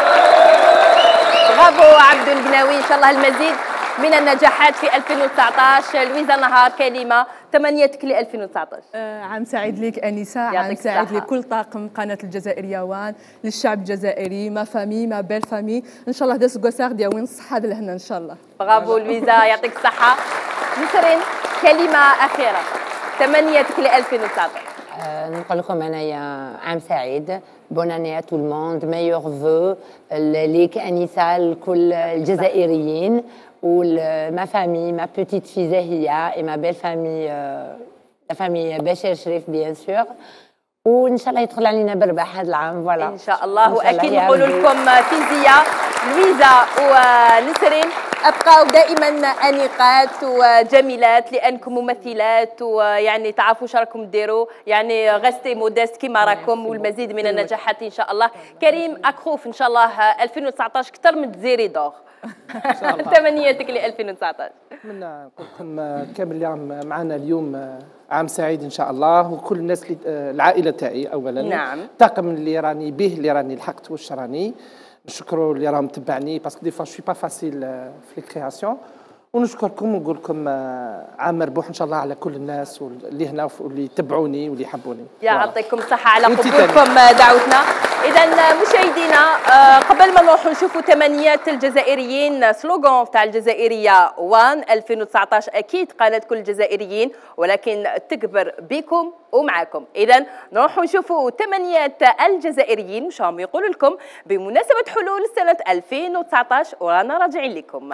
Bravo عبدو القناوي. إن شاء الله المزيد من النجاحات في 2019. لويزا نهار كلمة، تمنياتك ل 2019. عام سعيد لك أنيسة، عام سعيد لكل طاقم قناة الجزائرية وان، للشعب الجزائري، ما فامي ما بيل فامي، إن شاء الله داس قصار ديال وين الصحة لهنا إن شاء الله. برافو لويزا، يعطيك الصحة. نسرين كلمة أخيرة، تمنياتك ل 2019. نقول لكم انايا عام سعيد، بون اني تو الموند، ميور فو ليك انيسه، لكل الجزائريين، وما فامي، ما بوتيت في زاهيه اي ما بيل فامي، لا فامي بشير شريف بيان سور، وان شاء الله يدخل علينا بربح هذا العام. فوالا ان شاء الله. واكيد نقول لكم فيزياء، لويزا ونسرين ابقاو دائما انيقات وجميلات لانكم ممثلات، ويعني تعرفوا شو راكم ديروا، يعني غستي مودست كيما راكم، والمزيد من النجاحات ان شاء الله. كريم اكخوف ان شاء الله 2019 اكثر من تزيري دور. تمنياتك ل 2019. نتمنى نقول لكم كامل اللي راهم معنا اليوم عام سعيد ان شاء الله، وكل الناس اللي العائله تاعي اولا. نعم. الطاقم اللي راني به، اللي راني لحقت واش راني، نشكروا اللي راهم تبعني باسكو دي فوا شوي با فاسيل في لي كرياسيون، ونشكركم ونقول لكم عام مربوح ان شاء الله على كل الناس اللي هنا واللي يتبعوني واللي يحبوني. يعطيكم الصحة على قبولكم دعوتنا. إذا مشاهدينا، قبل ما نروحوا نشوفوا تمنيات الجزائريين، سلوغان تاع الجزائرية وان 2019 أكيد قناة كل الجزائريين، ولكن تكبر بكم ومعاكم. إذا نروحوا نشوفوا تمنيات الجزائريين وش هم يقولوا لكم بمناسبة حلول سنة 2019، ورانا راجعين لكم.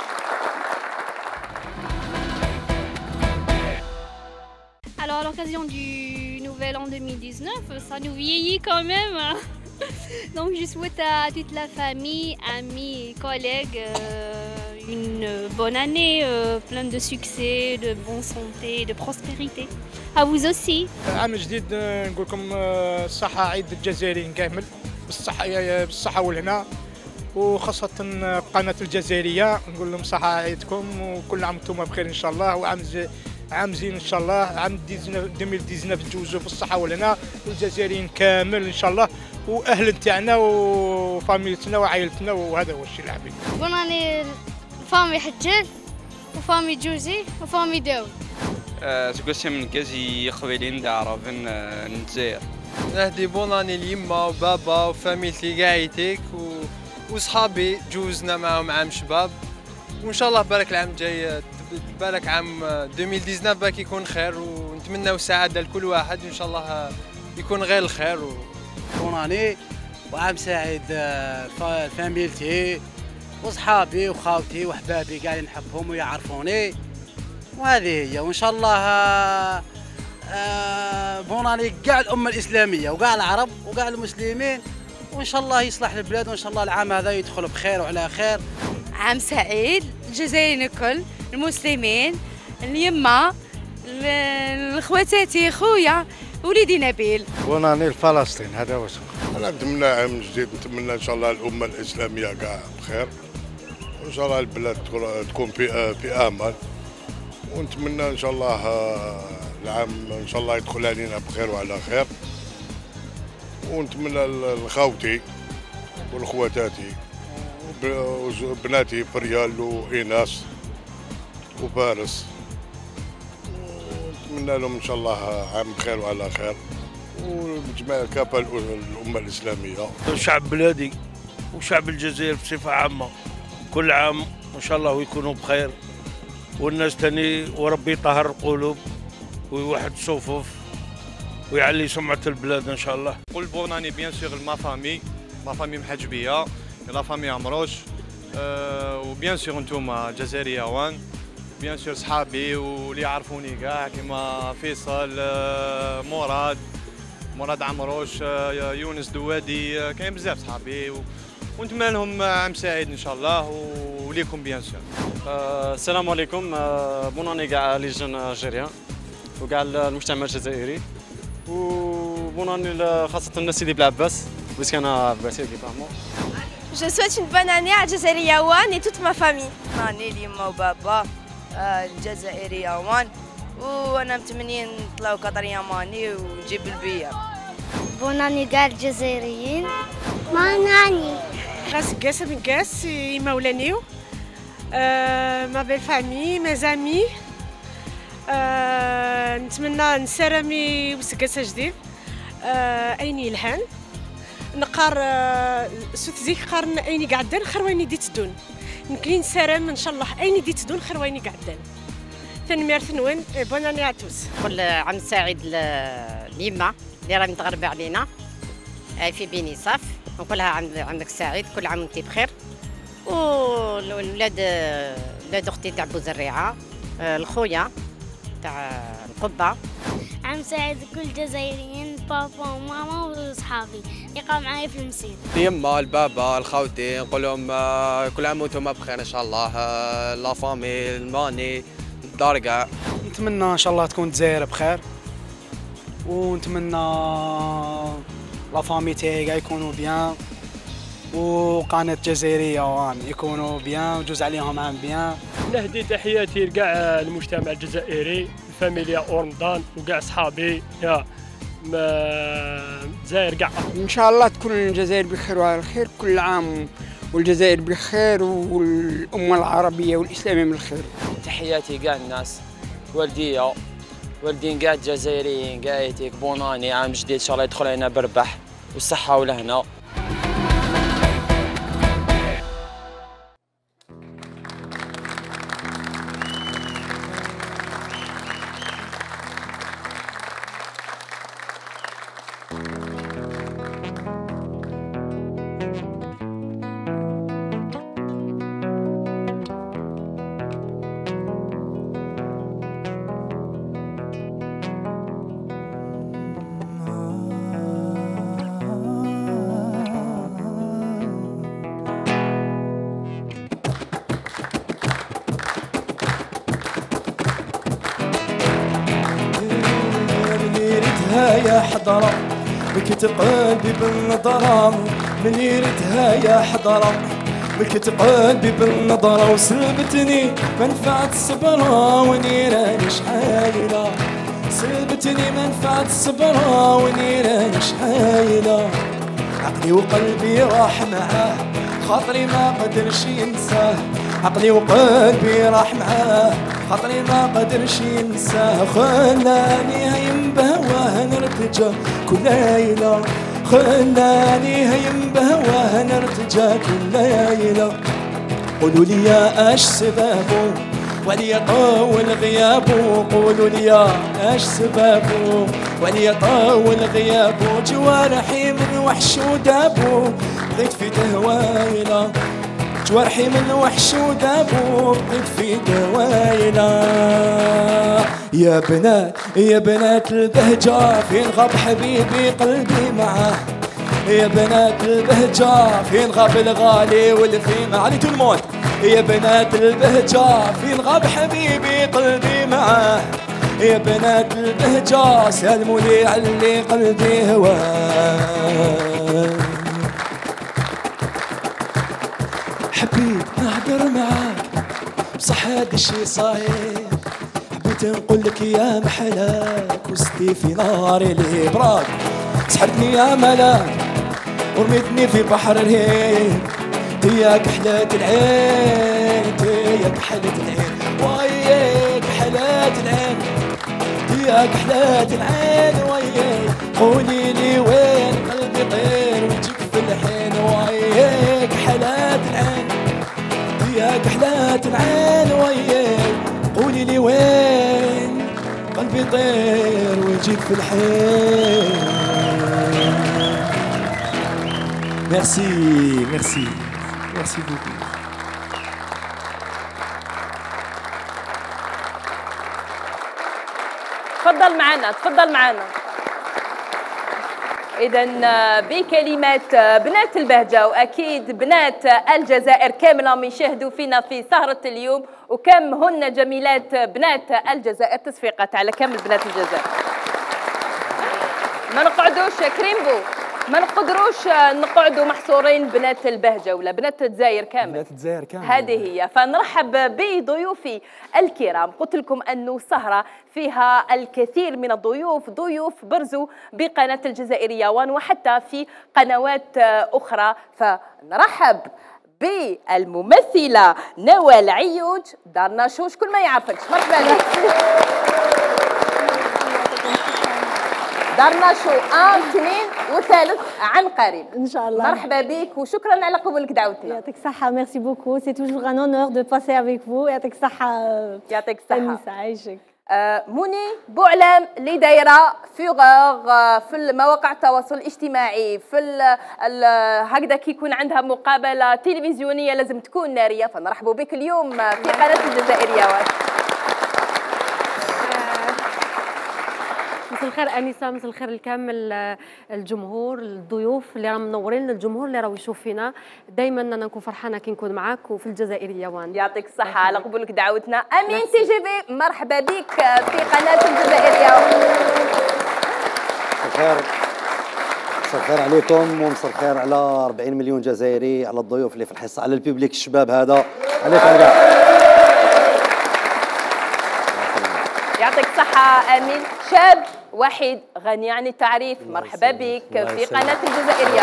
Alors à l'occasion du Nouvel An 2019, ça nous vieillit quand même. Donc je souhaite à toute la famille, amis, collègues une bonne année, plein de succès, de bonne santé, de prospérité. À vous aussi. عام جديد نقول لكم الصحة، عيد الجزائريين كامل بالصحة والهنا، وخاصة القناة الجزائرية نقول لهم صحة عيدكم وكل عام وانتم بخير إن شاء الله، وعام عام زين إن شاء الله، عام 2019 تجوزوا بالصحة والهنا، والجزائريين كامل إن شاء الله، وأهل تاعنا وفاميلتنا وعائلتنا، وهذا هو الشيء اللي حبيت. بوناني فامي حجال وفامي جوزي وفامي داود. تقسم من كازي قبيلين دا عربين الجزائر. نهدي بوناني ليما وبابا وفاميلتي كاعيتيك وصحابي جوزنا معهم عام شباب، وان شاء الله بالك العام الجاي بالك عام 2019 باك يكون خير، ونتمناو السعاده لكل واحد وان شاء الله يكون غير الخير. بوناني وعام سعيد فاميلتي وصحابي وخاوتي وحبابي كاع نحبهم ويعرفوني، وهذه هي. وان شاء الله بوناني كاع الامه الاسلاميه وكاع العرب وكاع المسلمين، وان شاء الله يصلح البلاد، وان شاء الله العام هذا يدخل بخير وعلى خير. عام سعيد الجزائريين الكل، المسلمين، اليما، خواتاتي، خويا، وليدي نبيل. بوناني لفلسطين، هذا هو. انا نتمنى عام جديد، نتمنى ان شاء الله الامه الاسلاميه كاع بخير، وان شاء الله البلاد تكون في امان، ونتمنى ان شاء الله العام ان شاء الله يدخل علينا بخير وعلى خير، ونتمنى لخوتي ولخواتاتي وبناتي فريال وايناس وفارس، ونتمنى لهم ان شاء الله عام بخير وعلى خير، وجميع كافة الامه الاسلاميه. شعب بلادي وشعب الجزائر بصفه عامه كل عام وان شاء الله ويكونوا بخير، والناس تاني وربي يطهر القلوب ويوحد الصفوف ويعلي سمعة البلاد إن شاء الله. قول بوناني بيان سور ما فامي محجبية، لا فامي عمروش، وبيان سور انتوما جزائرية بيان سور صحابي واللي يعرفوني كاع كيما فيصل، مراد عمروش، يونس دوادي، كاين بزاف صحابي، ونتمنى لهم عام سعيد ان شاء الله وليكم بيان سور. السلام عليكم، بوناني كاع لي جون الجزائريين وكاع المجتمع الجزائري، وبوناني خاصة الناس اللي بلعباس بس كان عباسي كيفاهموا. Je souhaite une bonne année à Jazairiya One et toute ma famille. بوناني ليما وبابا الجزائرية وان، وانا متمنين نطلعوا قطرية ماني ونجيب البيا. بوناني كاع الجزائريين. بوناني غاس كاس من كاس يمولانيو ما بين فامي مي زامي، نتمنى نسرمي وسكاسة جديد ايني الهان نقار سوت زيك قارن ايني قعدان خرويني ديت دون نكلين سرام ان شاء الله ايني ديت دون خرويني قعدان. تنمير ثنوين بوناني عتوس. كل عام سعيد ليما اللي راهي متغربة علينا في بني صاف، ونقولها عندك سعيد، كل عام وانت بخير. والولاد ولاد اختي تاع بوزريعه، الخويا تاع القبه. عام سعيد لكل الجزائريين، بابا وماما وصحابي يقعوا معايا في المسير. يما البابا الخوتي نقول لهم كل عام وانتم بخير ان شاء الله، لا فامي الماني الدار كاع. نتمنى ان شاء الله تكون الجزائر بخير، ونتمنى لا فامي تاعي كاع يكونوا بيان، وقناة جزائرية وان يكونوا بيان وجوز عليهم عام بيان. نهدي تحياتي لكاع المجتمع الجزائري، الفاميليا ورمضان وكاع صحابي يا الجزائر كاع. ان شاء الله تكون الجزائر بخير وعلى خير، كل عام والجزائر بخير والامه العربيه والاسلاميه بالخير. تحياتي كاع الناس، والدين كاع الجزائريين كاع يتيك بوناني عام جديد ان شاء الله يدخل علينا بربح والصحه والهنا. يا حضرة بكت قلبي بالنظرة، من يردها يا حضرة ملكت قلبي بالنظرة وسلبتني منفعة الصبرة ونيراني شحايلة، سلبتني منفعة الصبرة ونيراني شحايلة. عقلي وقلبي راح معاه خاطري ما قدرش ينساه، عقلي وقلبي راح معاه خاطري ما قدرش ينساه. خلاني هيم بهواه نرتجى كل ليلة، خلاني هيم بهواه نرتجى كل ليلة. قولوا لي يا اش سبابه ولي طول غيابه، قولوا لي يا اش سبابه ولي طول غيابه. جوارحي من وحش ودابه بغيت في تهوايله، جوارحي من وحش ودابو بقيت في دوايلة. يا بنات يا بنات البهجة فين غاب حبيبي قلبي معاه، يا بنات البهجة فين غاب الغالي والفيمة. علي تو الموت. يا بنات البهجة فين غاب حبيبي قلبي معاه، يا بنات البهجة سلموا لي علي قلبي هواه. حبيت نهدر معاك بصح هاد الشي صاير، حبيت نقول لك يا محلاك وستي في نار الابراج. سحبتني يا ملاك ورميتني في بحر الهيل، تياك حلات العين تياك حلات العين وياك حلات العين، تياك حلات العين وياك. قولي لي وين قلبي طير ويجيك في الحين، وياك حلات العين تياك حلات العين وياك. قولي لي وين قلبي طير ويجيك في الحين. ميرسي ميرسي ميرسي بوكو. تفضل معنا تفضل معنا. إذا بكلمات بنات البهجة وأكيد بنات الجزائر كامل هم يشاهدوا فينا في سهرة اليوم، وكم هن جميلات بنات الجزائر. تصفيقات على كامل بنات الجزائر. ما نقعدوش كريمبو، ما نقدروش نقعدوا محصورين بنات البهجة ولا بنات الجزائر كامل. بنات الجزائر كامل هذه هي. فنرحب بضيوفي الكرام. قلت لكم أنه سهرة فيها الكثير من الضيوف، ضيوف برزوا بقناة الجزائرية وان وحتى في قنوات أخرى. فنرحب بالممثلة نوال عيوج، دارنا شو شكون ما يعرفكش. مرحبا بك. دارنا شو 1 2 وثالث عن قريب ان شاء الله. مرحبا بك وشكرا على قبولك دعوتنا. يعطيك الصحة. ميرسي بوكو. سي توجور ان اونور دو باسي افيك فو. يعطيك الصحة. يعطيك الصحة. أنسة عايشك. موني بوعلام اللي دايره فيغور في المواقع التواصل الاجتماعي، في هكذا كي يكون عندها مقابله تلفزيونيه لازم تكون ناريه. فنرحبوا بك اليوم في قناه الجزائريه. مساء الخير انسه، مساء الخير لكامل الجمهور، الضيوف اللي راهم منورين، الجمهور اللي راهو يشوف فينا. دائما انا نكون فرحانه كي نكون معاك وفي الجزائريه وان. يعطيك الصحه على قبولك دعوتنا. امين تي جي في مرحبا بك في قناه الجزائريه. مساء الخير عليكم ومساء الخير على 40 مليون جزائري، على الضيوف اللي في الحصه، على الببليك الشباب هذا، عليكم كاع. يعطيك الصحة أمين. شاب وحيد غني عن التعريف، مرحبا بك في قناة الجزائرية.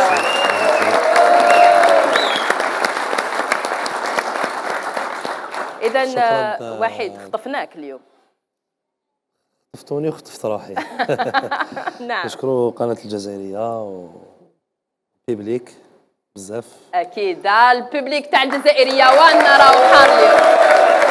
إذا وحيد خطفناك اليوم. خطفتوني وخطفت روحي. نعم. نشكروا قناة الجزائرية وبيبليك بزاف. أكيد البيبليك تاع الجزائرية وانا راهو حار اليوم.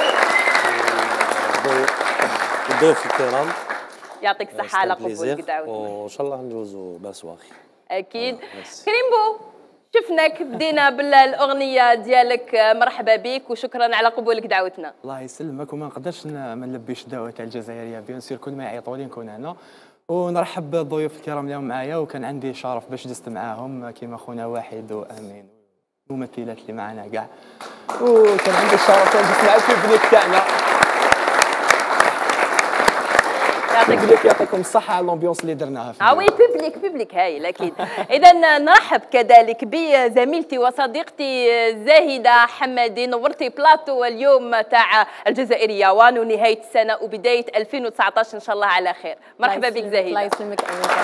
الضيوف الكرام يعطيك الصحة على قبولك دعوتنا. وإن شاء الله ندوزو باسواخي. أكيد. كريمبو شفناك بدينا بالأغنية ديالك مرحبا بك وشكرا على قبولك دعوتنا. الله يسلمك. وما نقدرش ما نلبيش الدعوة تاع الجزائرية، بيان سير كل ما يعيطوا لي نكون هنا. ونرحب بالضيوف الكرام اليوم معايا، وكان عندي شرف باش دزت معاهم كيما خونا واحد وامين الممثلات اللي معنا كاع، وكان عندي الشرف باش دزت مع الببليك تاعنا. يعطيكم الصحه على الامبيونس اللي درناها. وي بيبليك هايل اكيد. اذا نرحب كذلك بزميلتي وصديقتي زاهده حمادي، نورتي بلاطو اليوم تاع الجزائريه وان ونهايه السنه وبدايه 2019 ان شاء الله على خير. مرحبا بك زاهده. الله يسلمك.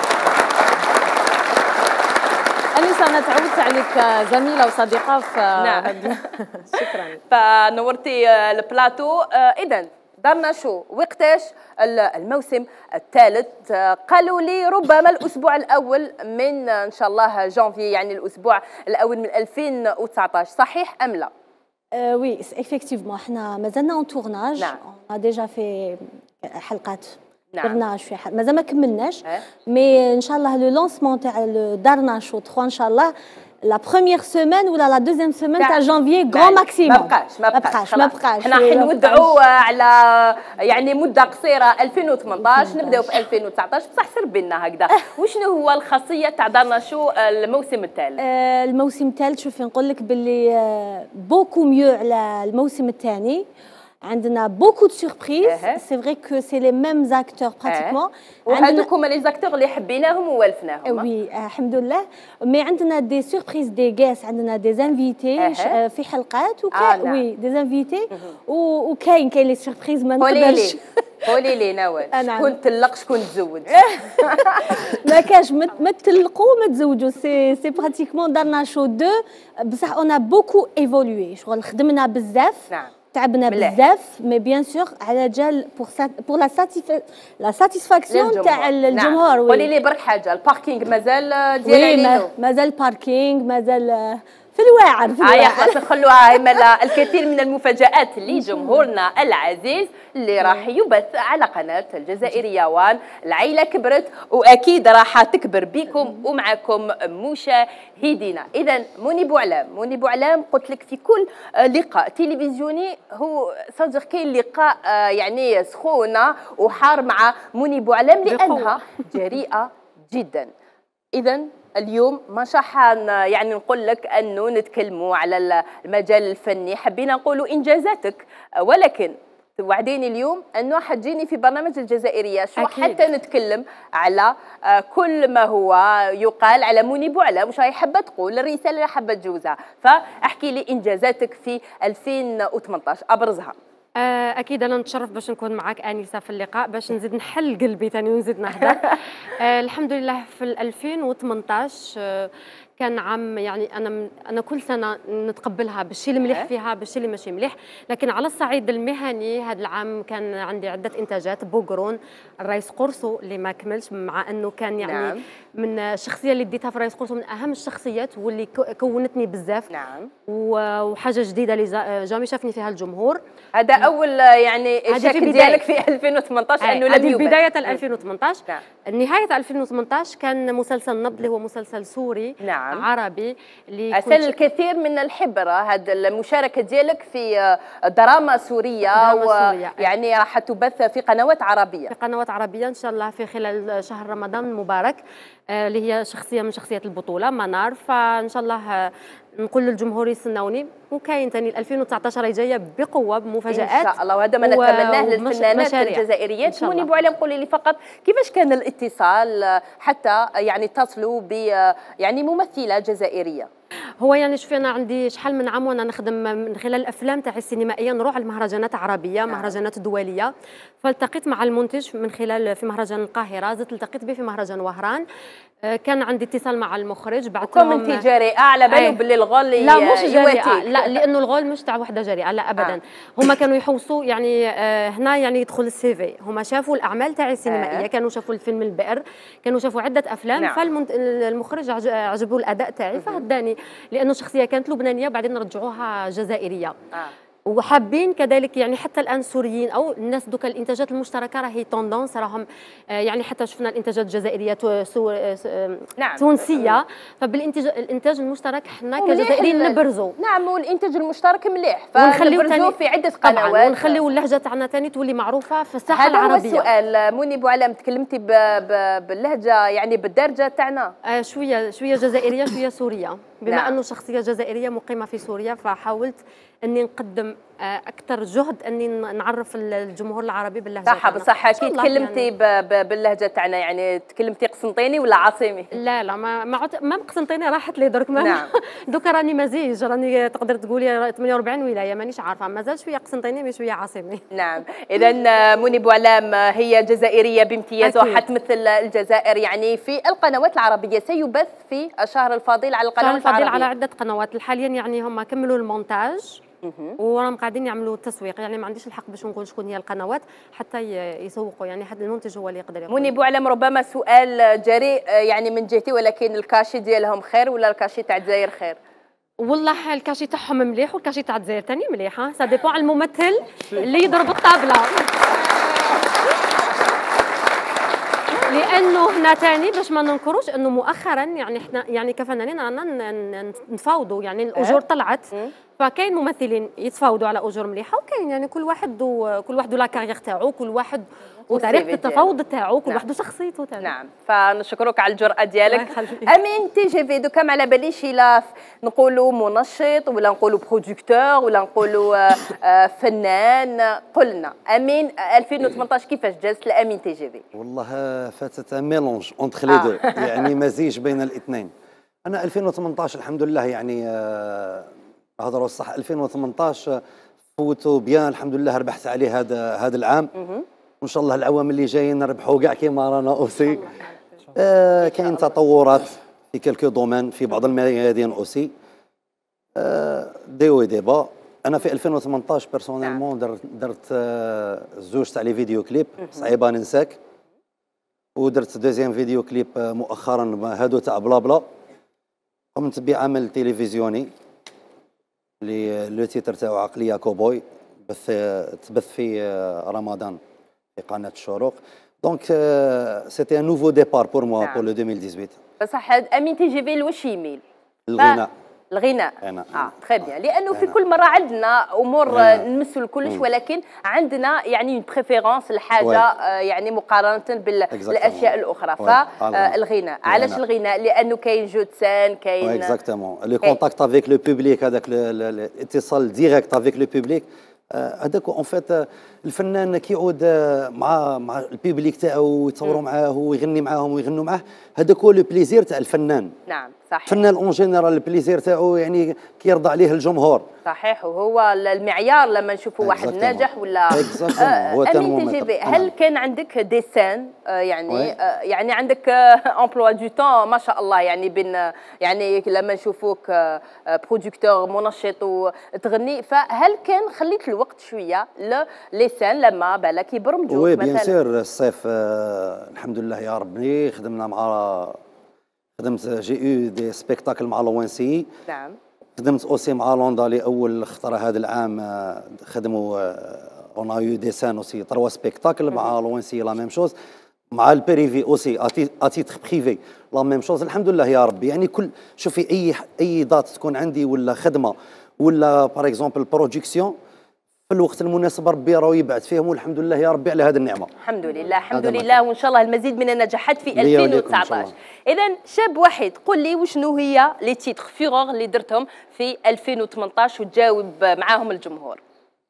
أنسة أنا تعودت عليك زميلة وصديقة نعم. شكرا. فنورتي البلاطو. إذا دارنا شو وقتاش الموسم الثالث؟ قالوا لي ربما الأسبوع الأول من إن شاء الله جانفي، يعني الأسبوع الأول من 2019، صحيح أم لا؟ وي effectivement احنا مازلنا اون تورناج. اون ديجا في حلقات درنا شويه مازال ما كملناش، مي ان شاء الله لو لونسمون تاع دارنا شو 3 ان شاء الله لا بروميير سيمين ولا لا دوزيام سيمين تاع جانفي غران ماكسيموم. ما بقاش حنا حنودعوا على يعني مده قصيره 2018 نبداو في 2019 بصح سربي لنا هكذا. وشنو هو الخاصيه تاع دارنا شو الموسم الثالث؟ الموسم الثالث شوفي نقول لك باللي بوكو ميو على الموسم الثاني. عندنا بوكو دو سوربريز، سي فري كو سي لي ميم زاكتور براتيكمون. وهذوك هما لي زاكتور اللي حبيناهم وولفناهم. وي الحمد لله. مي عندنا دي سوربريز دي غاس، عندنا دي زانفيتي في حلقات وي دي زانفيتي وكاين لي سوربريز ما نقدرش. قولي لي نوال شكون تطلق شكون تزوج؟ ما كاش ما تطلقوا ما تزوجوا، سي براتيكمون دارنا شو دو بصح اون ا بوكو ايفولوي، شغل خدمنا بزاف. نعم تعبنا بزاف، مي بيان سور على جال بور لا ساتيسفاكسيون تاع الجمهور. قولي لي برك حاجه، الباركينغ مازال ديال مازال الباركينغ مازال في الواعر. خلاص نخلوها الكثير من المفاجآت لجمهورنا العزيز اللي راح يبث على قناة الجزائرية وان. العيلة كبرت وأكيد راح تكبر بكم ومعكم مشاهدينا. إذا موني بوعلام قلت لك في كل لقاء تلفزيوني هو صدق كاين لقاء يعني سخونة وحار مع موني بوعلام لأنها جريئة جدا. إذا اليوم ما شاح يعني نقول لك انه نتكلموا على المجال الفني، حبينا نقولوا انجازاتك، ولكن توعديني اليوم انه حتجيني في برنامج الجزائريه شو حتى نتكلم على كل ما هو يقال على موني بوعلام، وش هي حابه تقول الرساله اللي حابه تجوزها. فاحكي لي انجازاتك في 2018 ابرزها. اكيد انا نتشرف باش نكون معك انسه في اللقاء، باش نزيد نحل قلبي ثاني ونزيد نهضر. الحمد لله في 2018 كان عام يعني انا كل سنه نتقبلها بالشيء المليح فيها بالشيء اللي ماشي مليح، لكن على الصعيد المهني هذا العام كان عندي عده انتاجات. بوغرون الرئيس قرصو اللي ما كملش، مع انه كان يعني من الشخصيه اللي ديتها في الرئيس قرصو من اهم الشخصيات واللي كونتني بزاف. وحاجه جديده اللي جامي شافني فيها الجمهور. هذا اول يعني شك ديالك في 2018 انه لم يبان. بدايه 2018. نهايه 2018 كان مسلسل نبض اللي هو مسلسل سوري عربي اللي أسال الكثير من الحبرة. هذا المشاركة ديالك في دراما سورية يعني راح تبث في قنوات عربية. في قنوات عربية إن شاء الله في خلال شهر رمضان المبارك، اللي هي شخصية من شخصيات البطولة منار. فإن شاء الله نقول للجمهور يستناوني. وكاين ثاني 2019 راهي جايه بقوه بمفاجات ان شاء الله، وهذا ما نتمناه للفنانات الجزائريات. موني بوعلام قولي لي فقط كيفاش كان الاتصال حتى يعني اتصلوا ب يعني ممثله جزائريه؟ هو يعني شوفي انا عندي شحال من عام وانا نخدم من خلال الافلام تاعي السينمائيه، نروح المهرجانات عربيه مهرجانات دوليه. فالتقيت مع المنتج من خلال في مهرجان القاهره، زدت التقيت به في مهرجان وهران. كان عندي اتصال مع المخرج بعث لهم كومنتي جريئه على بالو باللي الغول لا مش جريئه، لا لانه الغول مش تاع وحده جريئه لا ابدا. هما كانوا يحوسوا يعني هنا يعني يدخل السي في، هما شافوا الاعمال تاعي السينمائيه، كانوا شافوا الفيلم البئر، كانوا شافوا عده افلام. فالمخرج عجبوا الاداء تاعي فهداني، لانه الشخصيه كانت لبنانيه بعدين رجعوها جزائريه. وحابين كذلك يعني حتى الان السوريين او الناس دوكا الانتاجات المشتركه راهي توندونس راهم يعني حتى شفنا الانتاجات الجزائريه تونسيه. فبالانتاج المشترك حنا كجزائريين نبرزوا. نعم والانتاج المشترك مليح فنبرزوا في عده قنوات ونخليو اللهجه تاعنا ثاني تولي معروفه في الساحه العربيه. هذا هو السؤال. موني بوعلام تكلمتي باللهجه يعني بالدارجه تاعنا شويه جزائريه شويه سوريه، بما انه شخصيه جزائريه مقيمه في سوريا فحاولت اني نقدم اكثر جهد اني نعرف الجمهور العربي باللهجه صح بصح كي تكلمتي يعني باللهجه تاعنا يعني تكلمتي قسنطيني ولا عاصمي؟ لا ما قسنطيني راحت لي درك. نعم. دوكا راني مزيج، راني تقدر تقولي 48 ولايه مانيش عارفه، مازال شويه قسنطيني مي شويه عاصمي. نعم. اذا منى بوعلام هي جزائريه بامتياز وحتمثل الجزائر يعني في القنوات العربيه. سيبث في الشهر الفاضل على القنوات العربيه على عده قنوات حاليا، يعني هم كملوا المونتاج وراهم قاعدين يعملوا التسويق، يعني ما عنديش الحق باش نقول شكون هي القنوات حتى يسوقوا، يعني حد المنتج هو اللي يقدر يقول. منى بوعلام ربما سؤال جريء يعني من جهتي، ولكن الكاشي ديالهم خير ولا الكاشي تاع الجزائر خير؟ والله الكاشي تاعهم مليح والكاشي تاع الجزائر ثاني مليحه، سا ديبون على الممثل اللي يضرب الطابله. لانه هنا ثاني باش ما ننكروش انه مؤخرا يعني احنا يعني كفنانين رانا نتفاوضوا، يعني الاجور طلعت، فكاين ممثلين يتفاوضوا على اجور مليحه، وكاين يعني كل واحد لا كارير تاعو، كل واحد وطريقه التفاوض تاعو، كل واحد وشخصيته تاعو. نعم، فنشكرك على الجرأه ديالك. امين تي جي في دوكا ما على باليش الا نقولوا منشط ولا نقولوا برودكتور ولا نقولوا فنان. قلنا امين 2018 كيفاش جازت لامين تي جي في؟ والله فاتت ميلونج اونتر لي دو، يعني مزيج بين الاثنين. انا 2018 الحمد لله يعني هضروا الصح 2018 فوتوا بيان الحمد لله، ربحت عليه هذا العام، وان شاء الله العوام اللي جايين نربحوا كاع كيما رانا اوسي. كاين تطورات في كلكو دومين في بعض الميادين اوسي، دي و ديبا. انا في 2018 بيرسونيلمون درت زوج تاع لي فيديو كليب صعيبه ننساك، ودرت دوزيام فيديو كليب مؤخرا هادو تاع بلا بلا. قمت بعمل تلفزيوني اللي لو تيتر تاعو عقليه كوبوي، تبث في رمضان في قناه الشروق. دونك سيتي ان نوفو ديبار بور موا بور لو 2018. بصح امين تي جي في واش يميل؟ الغناء. الغناء. تري بيان، لانه في كل مره عندنا امور نمسوا الكلش، ولكن عندنا يعني بريفيرونس لحاجه يعني مقارنه بالاشياء الاخرى. فالغناء، علاش الغناء؟ لانه كاين جو سان، كاين اكزاكتومون لو كونتاكت افيك لو بوبليك، هذاك الاتصال ديريكت افيك لو بوبليك. هذاك اون فيت الفنان كيعود مع البيبليك تاعو يتصوروا معاه ويغني معاهم ويغنوا معاه، هذاك هو لو بليزير تاع الفنان. نعم صحيح. الفنان اون جينيرال البليزير تاعو يعني كيرضى عليه الجمهور. صحيح، وهو المعيار لما نشوفوا واحد ناجح ولا امين تي جي في. هل كان عندك دي سان يعني يعني عندك امبلوا دو طون ما شاء الله، يعني بين يعني لما نشوفوك برودكتور منشط وتغني، فهل كان خليت الوقت شويه لي سان لما بالك يبرمجوك مثلا؟ وي بيان سور. الصيف الحمد لله يا ربي خدمت جي او دي سبيكتاكل مع لوانسي. نعم. خدمت اوسي مع لوندا لاول خطره هذا العام، خدموا اون يو دي سان اوسي 3 سبيكتاكل مع لوانسي لا ميم شوز، مع البريفي اوسي اتيتر بريفي لا ميم شوز. الحمد لله يا ربي، يعني كل شوفي اي دات تكون عندي ولا خدمه ولا باغ اكزومبل برودكسيون في الوقت المناسب ربي راه يبعث فيهم، والحمد لله يا ربي على هذه النعمه. الحمد لله الحمد لله، وان شاء الله المزيد من النجاحات في 2019. اذا شاب واحد قول لي وشنو هي لي تيتر فيغور اللي درتهم في 2018 وتجاوب معاهم الجمهور؟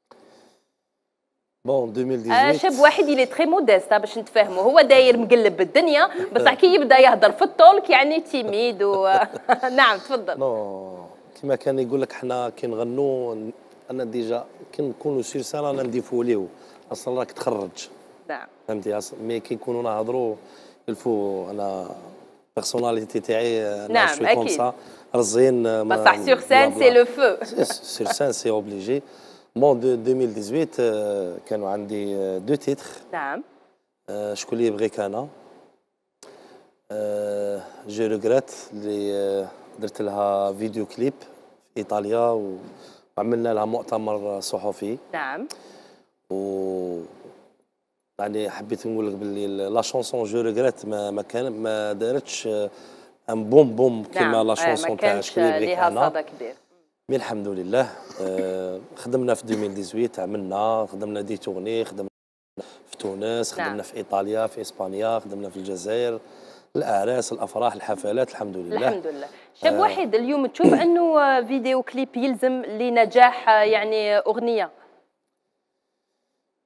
بون 2018 شاب واحد اللي تري موديست باش نتفاهموا، هو داير مقلب بالدنيا بصح كي يبدا يهضر في الطولك يعني تيميد نعم تفضل. نو كما كان يقول لك حنا كي نغنوا انا ديجا كي نكونوا سير سان انا نديفو ليه اصلا راك تخرج. نعم فهمتي مي كي نكونوا نهضروا الفو انا بيرسوناليتي تاعي نعم اكيد رزين بصح سيغ سان سي لو فو. سيغ سان سي اوبليجي. بون 2018 كانوا عندي دو تيتر. نعم. شكون اللي يبغيك انا جو ريغريت اللي درت لها فيديو كليب في ايطاليا وعملنا لها مؤتمر صحفي. نعم. و يعني حبيت نقول لك باللي لا شونسون جو ريغريت ما دارتش ان بوم كيما لا شونسون تاع شكون اللي يبغيك انا. ليها صدى كبير. مي الحمد لله خدمنا في 2018 عملنا خدمنا دي تورني، خدمنا في تونس، خدمنا في ايطاليا، في اسبانيا، خدمنا في الجزائر، الاعراس الافراح الحفلات الحمد لله. الحمد لله. شاب واحد اليوم تشوف انه فيديو كليب يلزم لنجاح يعني اغنيه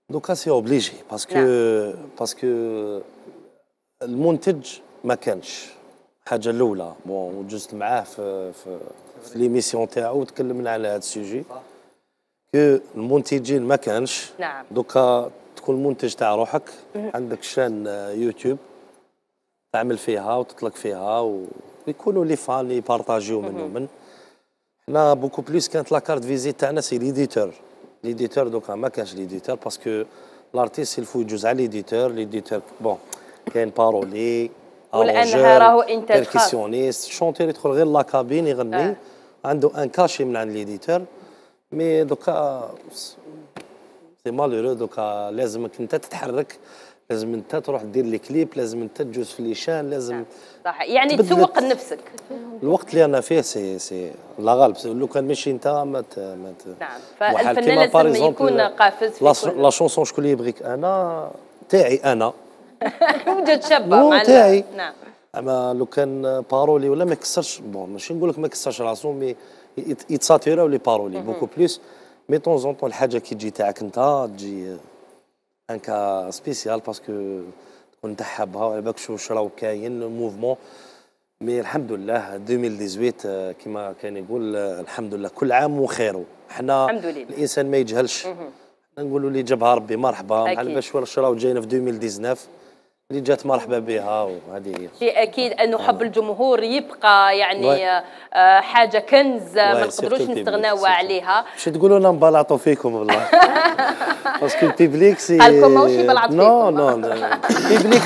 دوكا سي اوبليجي باسكو المنتج ما كانش. الحاجه الاولى بون وجزت معاه في ليميسيون تاعو تكلمنا على هذا السوجي كو المنتجين ما كانش. نعم. دوكا تكون منتج تاع روحك، عندك شان يوتيوب تعمل فيها وتطلق فيها ويكونوا لي فان يبارطاجيو من حنا بوكو بليس. كانت لاكارت فيزيت تاعنا سي ليديتور دوكا ما كانش ليديتور باسكو لارتيست يلفو يجوز على ليديتور بون كاين بارولي والان راهو انتاج خاص بيركسيونيست شونتير يدخل غير لا كابين يغني عنده ان كاشي من عند ليديتور. مي دوكا سي مالورو دوكا لازمك انت تتحرك، لازم انت تروح دير لي كليب، لازم انت تجوز في ليشان، لازم صح يعني تسوق لنفسك. الوقت اللي انا فيه سي لا غالب لو كان ماشي انت ما نعم. فالفنان لازم يكون قافز لا شونسون شكون اللي يبغيك انا تاعي انا وجد شابه مع تاعي. نعم. اما لو كان بارولي ولا ما يكسرش بون ماشي نقول لك ما يكسرش راسو مي يتساتيراو لي بارولي بوكو بليس. مي طون زون طون الحاجه كي تجي تاعك انت تجي ان كا سبيسيال باسكو تكون انت حابها على بالك شو راهو كاين موفمون. مي الحمد لله 2018 كما كان يقول الحمد لله كل عام وخيره. حنا الانسان ما يجهلش، نقولوا اللي جابها ربي مرحبا على باش واش راهو جاينا في 2019 اللي جات مرحبا بها وهذه هي. شيء اكيد انه حب الجمهور يبقى يعني حاجه كنز ما نقدروش نستغناو عليها. باش تقولوا لنا نبلعطوا فيكم والله باسكو البيبليك سي قالكم ماهوش يبلعط فيكم. نو البيبليك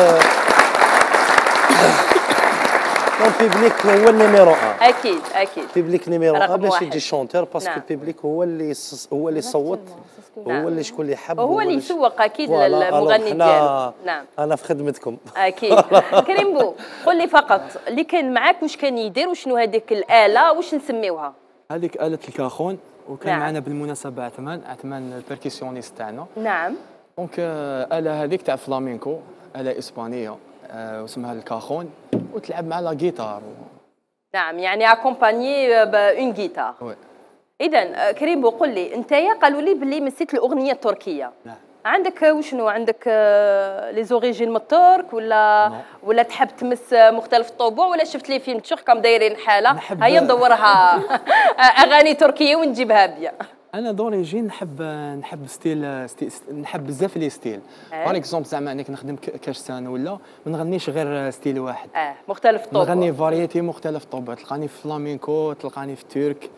البيبليك هو النيميرو 1. اكيد البيبليك نيميرو 1 باش يجي شونتور باسكو البيبليك هو اللي يصوت، هو اللي شكون اللي يحب، وهو اللي يسوق اكيد للمغني ديالو. نعم انا في خدمتكم اكيد. كريم بو قول لي فقط اللي كان معاك واش كان يدير وشنو هذيك الاله واش نسميوها؟ هذيك آلة الكاخون وكان معنا بالمناسبة عثمان البركسيونيست تاعنا. نعم. دونك آلة هذيك تاع فلامينكو، آلة إسبانية واسمها الكاخون وتلعب مع لا جيتار. نعم يعني اكومباني بون جيتار. اذا كريم بو قول لي انت قالوا لي باللي مسيت الاغنيه التركيه. نعم. عندك وشنو عندك لي زوريجين من الترك ولا تحب تمس مختلف الطبوع ولا شفت لي فيلم تشوف كم دايرين حاله هيا ندورها اغاني تركيه ونجيبها بيا؟ انا دوريجين نحب ستيل نحب بزاف لي ستيل. باغ اكزومبل زعما انك نخدم كاشتان ولا ما نغنيش غير ستيل واحد. مختلف الطبوع. نغني فاريتي مختلف الطبوع، تلقاني في فلامينكو، تلقاني في الترك.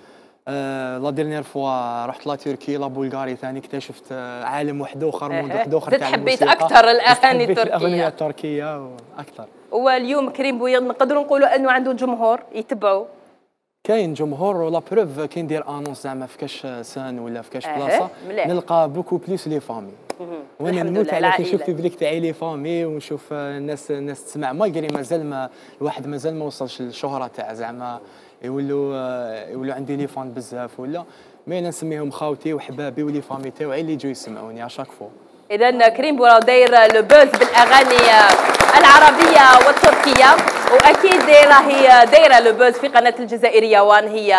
لا ديرنيير فوا رحت لا تركيا لا بلغاريا ثاني اكتشفت عالم واحد اخر موند واحد اخر تاع الموسيقى. حبيت اكثر الاغاني التركيه. الاغنيه التركيه واكثر. واليوم كريم بو نقدروا نقولوا انه عنده جمهور يتبعوا. كاين جمهور ولا بروف كي ندير انونس زعما في كاش سان ولا في كاش بلاصه نلقى بوكو بليس لي فامي. وانا نموت على كي نشوف البليك تاعي لي فامي ونشوف الناس تسمع مالغري مازال الواحد مازال ما وصلش للشهره تاع زعما يولوا عندي لي فان بزاف ولا مي انا نسميهم خاوتي وحبابي ولي فامي تاعي اللي يجوا يسمعوني اشاك فو. اذا كريم بو راه داير لو بوز بالاغاني العربيه والتركيه واكيد دايره لو بوز في قناه الجزائريه وان هي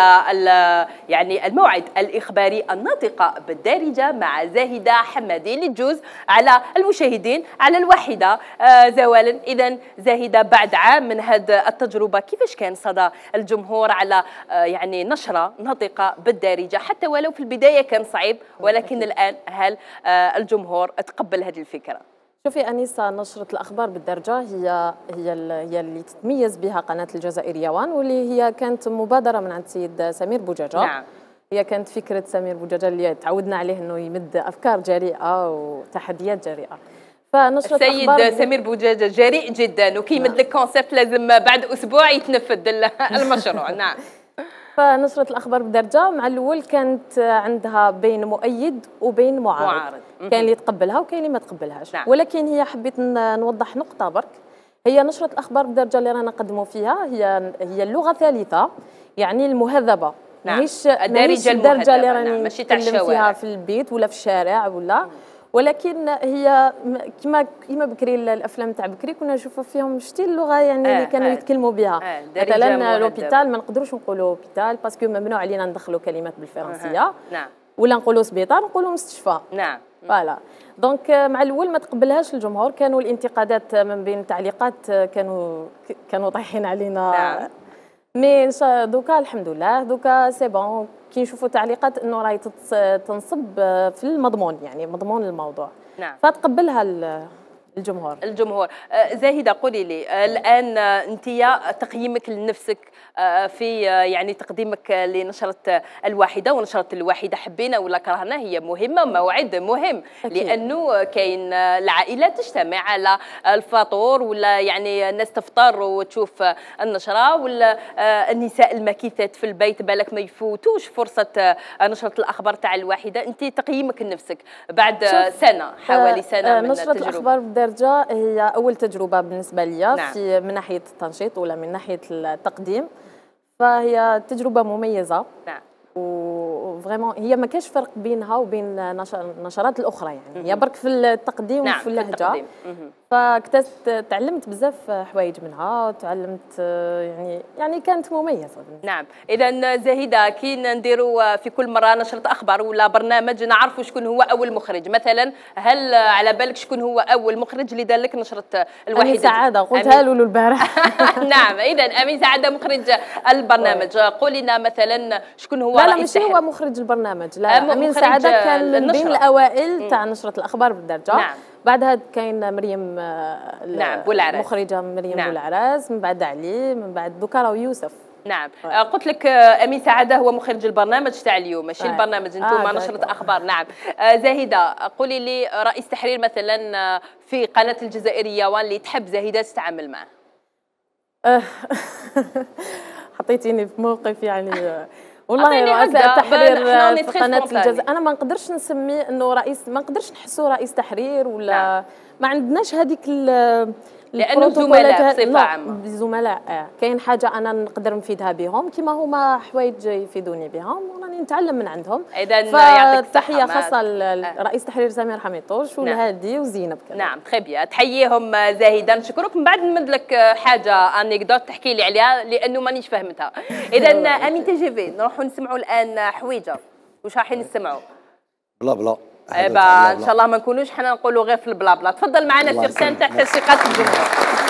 يعني الموعد الاخباري الناطقه بالدارجه مع زاهده حمادي اللي تجوز على المشاهدين على الواحده زوالا. اذا زاهده بعد عام من هذه التجربه كيفاش كان صدى الجمهور على يعني نشره ناطقه بالدارجه حتى ولو في البدايه كان صعيب ولكن الان هل الجمهور تقبل هذه الفكره؟ شوفي أنيسة، نشرة الأخبار بالدرجة هي اللي تتميز بها قناة الجزائرية وان، واللي هي كانت مبادرة من عند السيد سمير بوجاجة. نعم. هي كانت فكرة سمير بوجاجة اللي تعودنا عليه أنه يمد أفكار جريئة وتحديات جريئة. فنشرة السيد سمير بوجاجة جريء جدا وكي يمد لك كونسيبت لازم بعد أسبوع يتنفذ المشروع. نعم. فنشرة الأخبار بالدرجة مع الأول كانت عندها بين مؤيد وبين معارض. كاين اللي يتقبلها وكاين اللي ما تقبلهاش. نعم. ولكن هي حبيت نوضح نقطة برك. هي نشرة الأخبار بالدرجة اللي رانا نقدموا فيها هي اللغة الثالثة، يعني المهذبة. نعم. ماهيش الدرجة اللي راني نتكلم فيها في البيت ولا في الشارع ولا، ولكن هي كما بكري الافلام تاع بكري كنا نشوفوا فيهم شتي اللغه يعني اللي كانوا يتكلموا بها. مثلا لوبيتال ما نقدروش نقولوا لوبيتال باسكو ممنوع علينا ندخلوا كلمات بالفرنسيه. نعم. ولا نقولوا سبيطار نقولوا مستشفى. نعم. فوالا دونك مع الاول ما تقبلهاش الجمهور، كانوا الانتقادات من بين التعليقات كانوا طايحين علينا. نعم. مي دوكا الحمد لله، دوكا سي بون كي نشوفوا تعليقات انه راهي تنصب في المضمون، يعني مضمون الموضوع. نعم. فتقبلها الجمهور. زاهده قولي لي الان انت تقييمك لنفسك في يعني تقديمك لنشره الواحده، ونشره الواحده حبينا ولا كرهنا هي مهمه، موعد مهم أكيد. لانه كاين العائلات تجتمع على الفطور، ولا يعني الناس تفطر وتشوف النشره، ولا النساء المكيثات في البيت بالك ما يفوتوش فرصه نشره الاخبار تاع الواحده. انت تقييمك لنفسك بعد سنه، حوالي سنه من نشره الاخبار بالدرجه هي اول تجربه بالنسبه لي. نعم. من ناحيه التنشيط ولا من ناحيه التقديم، فهي تجربه مميزه. نعم. وفريمون هي ما كاش فرق بينها وبين النشرات الاخرى، يعني هي برك في التقديم نعم. وفي اللهجه. فاكتسبت تعلمت بزاف حوايج منها، وتعلمت يعني كانت مميزه. نعم. اذا زاهده كي نديروا في كل مره نشره اخبار ولا برنامج نعرفوا شكون هو اول مخرج مثلا، هل على بالك شكون هو اول مخرج اللي دار لك نشره الواحده؟ أمين سعاده قلتها له البارح. نعم. اذا امين سعاده مخرج البرنامج. قولي لنا مثلا شكون هو لا ماشي هو مخرج البرنامج، لا امين سعاده كان من بين الاوائل تاع نشره الاخبار بالدرجه. نعم. بعدها كاين مريم نعم بولعراس، مخرجه مريم نعم. بولعراس، من بعد علي، من بعد دوكا راهو يوسف. نعم. قلت لك امين سعاده هو مخرج البرنامج تاع اليوم، ماشي البرنامج انتم نشره اخبار. نعم. زاهده قولي لي رئيس تحرير مثلا في قناه الجزائريه وان اللي تحب زاهده تتعامل معه. حطيتيني في موقف يعني والله رؤساء تحرير في قناه الجزائر انا ما نقدرش نسميه انه رئيس، ما نقدرش نحسه رئيس تحرير ولا. نعم. ما عندناش هذيك لانه زملاء بصفه عامه. زملاء كاين حاجه انا نقدر نفيدها بهم كما هما حوايج يفيدوني بهم وراني نتعلم من عندهم. اذا يعطيك تحيه خاصه لرئيس تحرير سمير حميطوش والهادي وزينب كذا. نعم تري بيان، تحييهم زاهده. نشكرك. من بعد نمد لك حاجه انيكدوت تحكي لي عليها لانه مانيش فهمتها. اذا امين تي جي في نروحوا نسمعوا الان حويجه. واش رايحين نسمعوا؟ بلا بلا ان شاء الله ما نكونوش حنا نقولوا غير في البلا بلا. تفضل معنا سيغ سان تحت ثقه الجمهور.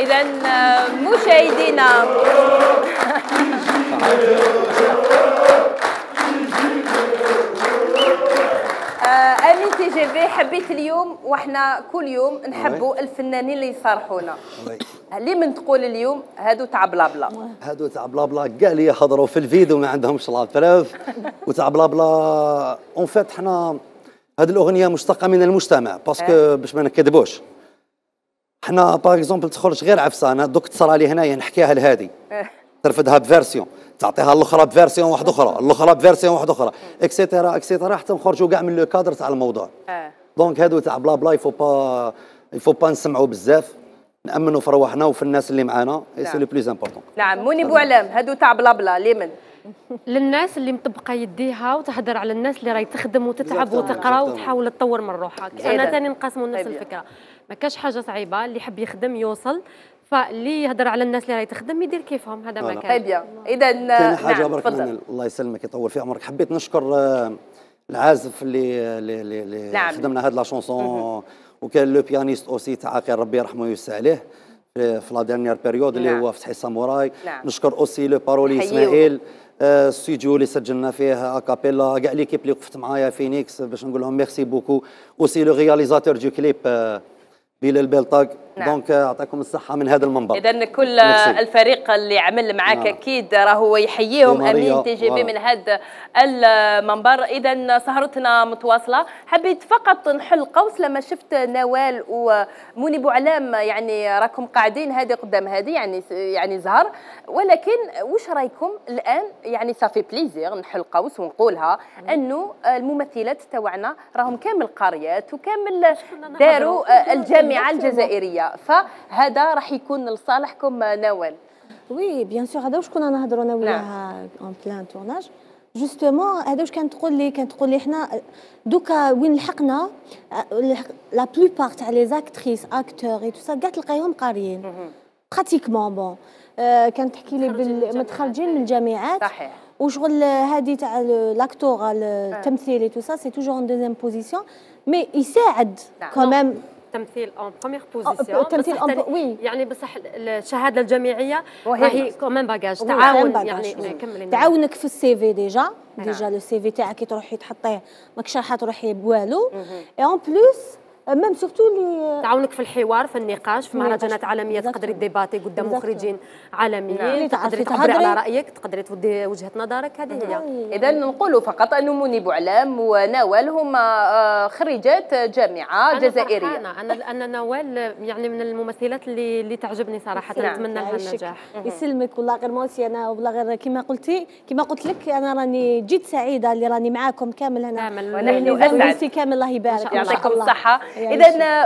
إذا مشاهدينا امين تي جي في، حبيت اليوم واحنا كل يوم نحبوا الفنانين اللي يصارحونا. اللي من تقول اليوم هادو تاع بلا بلا، هادو تاع بلا بلا كاع اللي يحضروا في الفيديو ما عندهمش لا بروف وتاع بلا بلا. اون فيت حنا هذه الاغنيه مشتقه من المجتمع باسكو باش ما نكذبوش. حنا باغ اكزومبل تخرج غير عفسه، انا دوك تصرى لي هنايا نحكيها لهادي ترفدها بفيرسيون، تعطيها الاخرى بفيرسيون واحده اخرى، الاخرى بفيرسيون واحده اخرى، اكسيتيرا اكسيتيرا حتى نخرجوا كاع من لو كادر تاع الموضوع. دونك هادو تاع بلا بلا يفو با نسمعوا بزاف، نامنوا في رواحنا وفي الناس اللي معانا، سي لو بلوز امبورطون. نعم مني بوعلام، هادو تاع بلا بلا لمن؟ للناس اللي مطبقه يديها وتهدر على الناس اللي راهي تخدم وتتعب وتقرا وتحاول تطور من روحها. انا ثاني نقاسموا نفس الفكره، ما كاش حاجه صعيبه، اللي يحب يخدم يوصل، فاللي يهضر على الناس اللي راهي تخدم يدير كيفهم، هذا ما كان. طيب اذا كاين حاجه برك الله يسلمك يطول في عمرك، حبيت نشكر العازف اللي نعم. خدمنا هاد لا شونسون، وكان لو بيانيست اوسي تاع عاقل ربي يرحمه ويوسع عليه في لا ديرنيير بيريود اللي هو فتحي ساموراي. نشكر اوسي لو بارولي اسماعيل، استوديو اللي سجلنا فيه اكابيلا، كاع ليكيب اللي وقفت معايا فينيكس باش نقول لهم ميرسي بوكو، اوسي لو رياليزاتور دو كليب بلال بلطاق. دونك يعطيكم الصحه من هذا المنبر. اذا كل الفريق اللي عمل معاك اكيد راهو يحييهم امين تي جي في من هذا المنبر. اذا سهرتنا متواصله، حبيت فقط نحل قوس لما شفت نوال وموني بوعلام، يعني راكم قاعدين هذه قدام هذه، يعني زهر، ولكن واش رايكم الان؟ يعني صافي بليزير نحل قوس ونقولها انه الممثلات تاعنا راهم كامل قاريات وكامل داروا الجامعه الجزائريه، فهذا راح يكون لصالحكم نوال. وي بيان سور، هذا واش كنا نهضروا انا وياها اون بلان تورناج جوستومون. هذا واش كانت تقول لي حنا دوكا وين لحقنا لا بلوبار تاع لي زاكتريس اكتور اي تو سا كاع تلقايهم قاريين براتيكمون. بون كانت تحكي لي متخرجين من الجامعات. صحيح. وشغل هذه تاع لاكتور التمثيل اي تو سا سي توجور ان دوزيام بوزيسيون، مي يساعد كوميم التمثيل اون بروميير بوزيسيون. التمثيل وي يعني بصح الشهاده الجامعيه راهي كوميم باجاج تعاون، يعني كملي تعاونك في السي في ديجا لو سي في تاعك كي تروحي تحطيه ماكش راح تروحي بوالو، اي اون بلوس ميم سورتو اللي تعاونك في الحوار، في النقاش، في مهرجانات عالميه تقدري ديباتي قدام مخرجين عالميين، تقدري تعبري على رايك، تقدري تودي وجهه نظرك. هذه هي. اذا نقولوا فقط انه مني بوعلام ونوال هما خريجات جامعه جزائريه. انا نوال يعني من الممثلات اللي تعجبني صراحه، نتمنى لها النجاح. يسلمك والله، غير موسي انا والله، غير كما قلت لك انا راني جيت سعيده اللي راني معاكم كامل هنا، ونحن اسعد كامل. الله يبارك، يعطيكم الصحه. اذا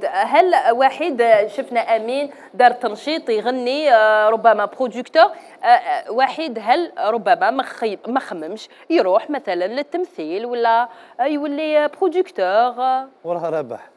واحد شفنا امين دار تنشيط يغني، ربما برودكتور واحد، هل ربما ما خممش يروح مثلا للتمثيل ولا يولي برودكتور؟ وراه رابح.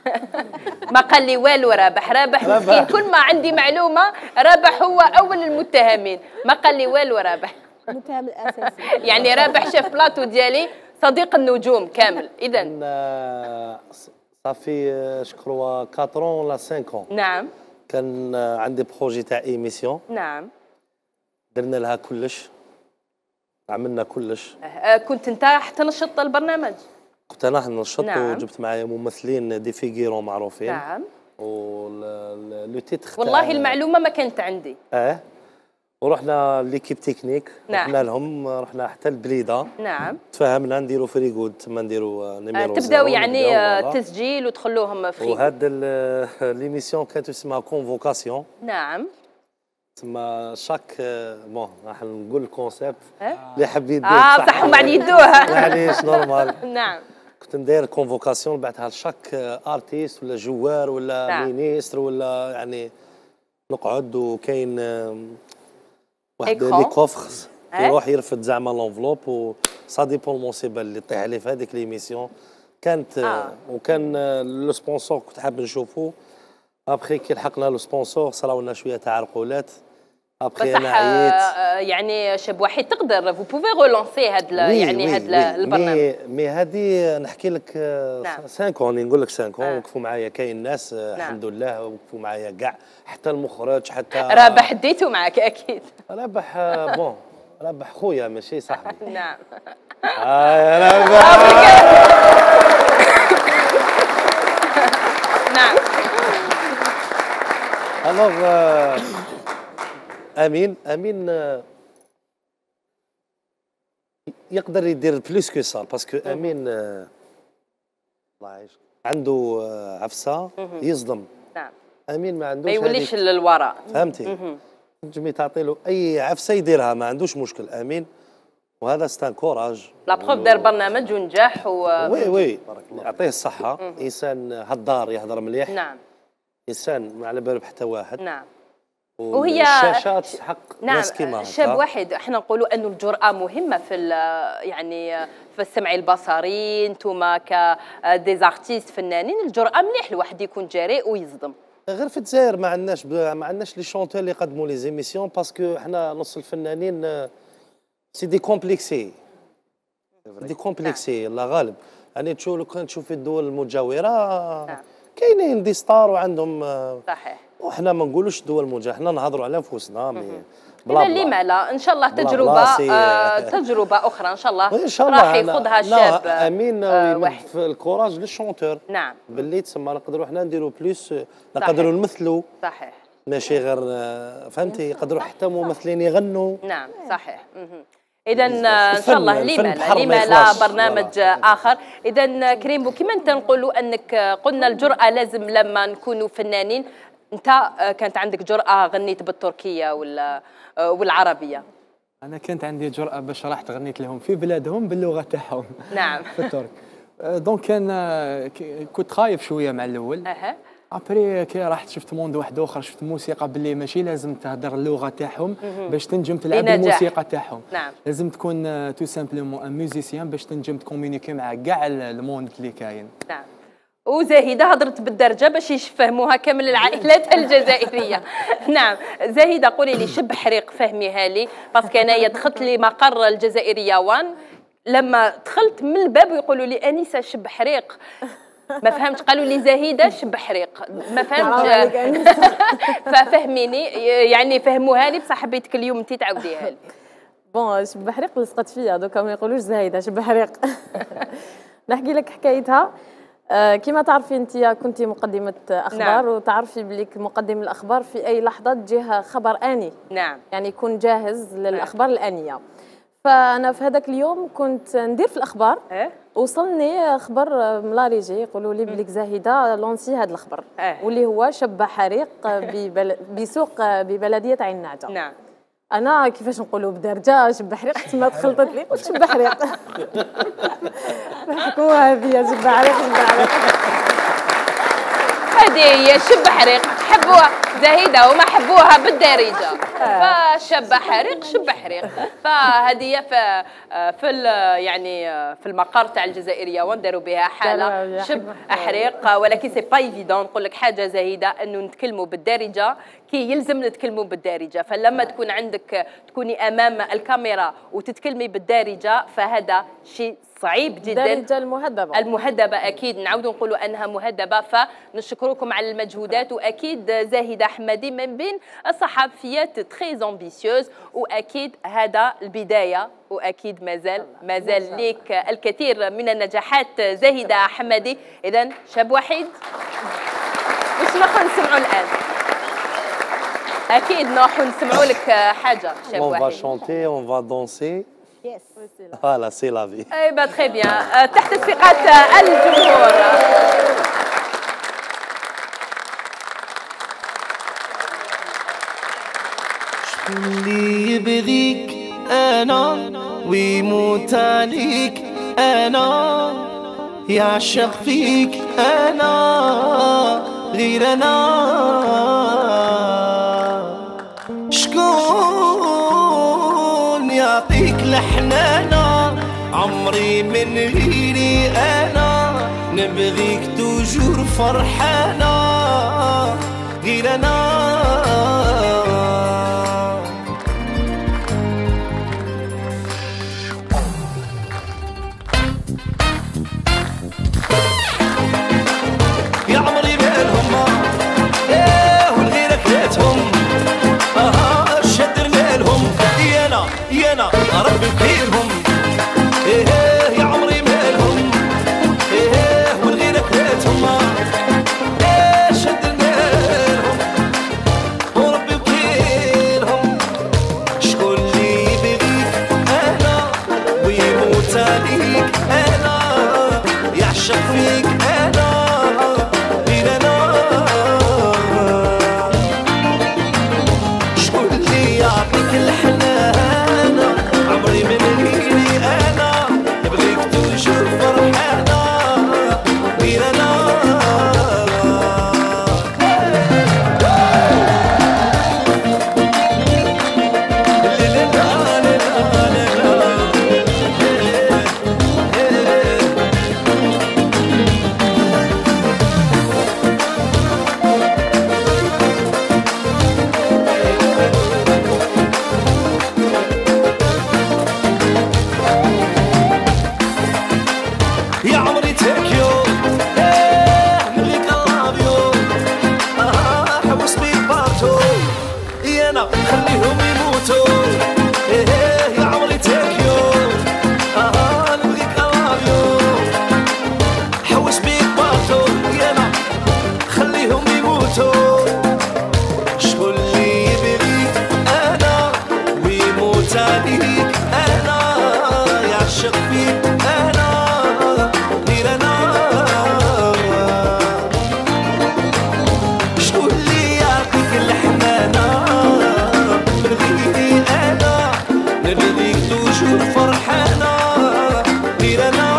ما قال لي والو. رابح مسكين، كل ما عندي معلومه رابح هو اول المتهمين، ما قال لي والو. رابح المتهم الاساسي يعني رابح شاف بلاطو ديالي صديق النجوم كامل. اذا صافي شكروا 4 ولا 5 نعم كان عندي بروجي تاع ايميسيون. نعم درنا لها كلش، عملنا كلش. كنت انت تنشط البرنامج؟ كنت انا نشط. نعم. وجبت معايا ممثلين دي فيغيرون معروفين. نعم. لو تيتر والله المعلومه ما كانت عندي. ورحنا ليكيب تكنيك. نعم. رحنا لهم، رحنا حتى البليده. نعم. تفاهمنا نديروا فريغود تما، نديروا نيميرو تبداو يعني تسجيل وتخلوهم فري. وهذا ليميسيون كانت اسمها كونفوكاسيون. نعم. تما شاك بون راح نقول الكونسيبت اللي حاب يدير. صح هما يدوها. معليش نورمال. نعم. كنت ندير كونفوكاسيون بعدها لشاك ارتيست ولا جوار ولا نعم. مينيستر ولا يعني نقعد، وكاين واحد لي كوفخ يروح يرفد زعما لونفلوب، و سا ديبون المصيبه اللي طيح عليه في هذيك ليميسيون كانت. وكان لو سبونسور كنت حاب نشوفو. ابخي كي لحقنا لو سبونسور صراو لنا شويه تعرقلات، ابخي انا عييت يعني شاب وحيد تقدر فو بوفي رولونسي هذا يعني هذا البرنامج. مي هذه نحكي لك 5 كون نقول لك 5 كون وقفوا معايا كاين ناس الحمد لله وقفوا معايا كاع حتى المخرج حتى رابح ديتو معك اكيد. رابح بون رابح خويا ماشي صاحبي. نعم. رابح. نعم. الوغ امين يقدر يدير بلوس كو سا باسكو امين الله يعيشك عنده عفسه يصدم. نعم. امين ما عندوش ما يوليش للوراء. فهمتي؟ تنجمي تعطي له اي عفسه يديرها ما عندوش مشكل. امين وهذا ستان كوراج. لا بروف دار برنامج ونجح وي يعطيه الصحه. انسان هدار يهضر مليح. نعم. انسان ما على باله بحتى واحد. نعم. وهي الشاشات تحق ناس كيما شاب واحد احنا نقولوا انه الجرأة مهمة في يعني في السمع البصري. انتوما كديزارتيست فنانين الجرأة مليح الواحد يكون جريء ويصدم. غير في الجزائر ما عندناش لي شونتور اللي يقدموا لي زيميسيون باسكو احنا نص الفنانين سي دي كومبلكسي الله غالب. يعني كان تشوف في الدول المجاورة كاينين دي ستار وعندهم صحيح. وحنا ما نقولوش دول المجاورة احنا نهضروا على انفسنا. إذا لما لا إن شاء الله تجربة أخرى إن شاء الله راح ياخذها شاب أمين في الكوراج للشونتور. نعم. باللي تسمى نقدروا حنا نديروا بلوس نقدروا نمثلوا. صحيح. ماشي غير فهمتي يقدروا حتى ممثلين يغنوا. نعم صحيح. إذا إن شاء الله لما لا برنامج آخر. إذا كريمبو كما أنت نقولوا أنك قلنا الجرأة لازم لما نكونوا فنانين. أنت كانت عندك جرأة غنيت بالتركية والعربية. أنا كانت عندي جرأة باش رحت غنيت لهم في بلادهم باللغة تاعهم. نعم. في الترك. دونك كنت خايف شوية مع الأول. ابري كي رحت شفت موند واحد اخر شفت موسيقى باللي ماشي لازم تهدر اللغه تاعهم باش تنجم تلعب الموسيقى تاعهم. نعم. لازم تكون تو سامبلومون ان ميوزيسيان باش تنجم تكومونيكي مع كاع الموند اللي كاين. نعم. وزاهده هضرت بالدرجه باش يفهموها كامل العائلات الجزائريه. نعم. زاهده قولي لي شب حريق فهميها لي باسكو انايا دخلت لي مقر الجزائريه وان لما دخلت من الباب ويقولوا لي انسه شب حريق ما فهمتش قالوا لي زاهده شب حريق ما فهمتش. ففهميني يعني فهموها لي بصح حبيتك اليوم انت تعاوديها لي. بون شب حريق لصقت فيا دوكا ما يقولوش زاهده شب حريق. نحكي لك حكايتها. كما تعرفي انت كنتي مقدمه اخبار. نعم. وتعرفي بليك مقدم الاخبار في اي لحظه تجيه خبر اني. نعم. يعني يكون جاهز للاخبار الانيه. فانا في هذاك اليوم كنت ندير في الاخبار. وصلني خبر من لاريجي يقولوا لي بليك زاهده لونسي هذا الخبر. واللي هو شب حريق بسوق ببلديه عين النعجه. نعم. انا كيفاش نقولوا بدرجه شب حريق تما تخلطت لي قلت شب حريق. ضحكوا هذه شب حريق هذه هي شب حريق حبوها زاهده وما حبوها بالدارجه. فشب حريق شب حريق. فهذه في يعني في المقر تاع الجزائريه ونداروا بها حاله شب حريق. ولكن سي با ايفيدون نقول لك حاجه زاهده انه نتكلموا بالدارجه كي يلزم نتكلموا بالدارجه. فلما تكون عندك تكوني امام الكاميرا وتتكلمي بالدارجه فهذا شيء صعيب جدا. الدارجه المهذبه اكيد نعاودوا نقولوا انها مهذبه. فنشكركم على المجهودات. واكيد زاهده حمادي من بين الصحفيات تري امبيسيوز واكيد هذا البدايه واكيد مازال ليك الكثير من النجاحات زاهده حمادي. اذا شاب وحيد واش نروحوا نسمعوا الان؟ اكيد نروحوا نسمعوا لك حاجه شاب وحيد. On va chanter, on va danser. Yes. Voilà, c'est la vie. Eh bien, très bien. تحت ثقة الجمهور. شكون اللي يبغيك أنا ويموت عليك أنا يعشق فيك أنا غير أنا شكون يعطيك الحنانة عمري من غيري أنا نبغيك توجور فرحانة غير أنا انا خليهم يموتوا يا عمري تاكيو نبغيك الافيو حوس بيك باطو يا انا خليهم يموتوا شكون اللي يبغيك انا ويموت عليك انا يعشق فيك انا غير انا شكون اللي يعطيك الحنانه نبغيكي انا نبغيك توجور فرحانه غير انا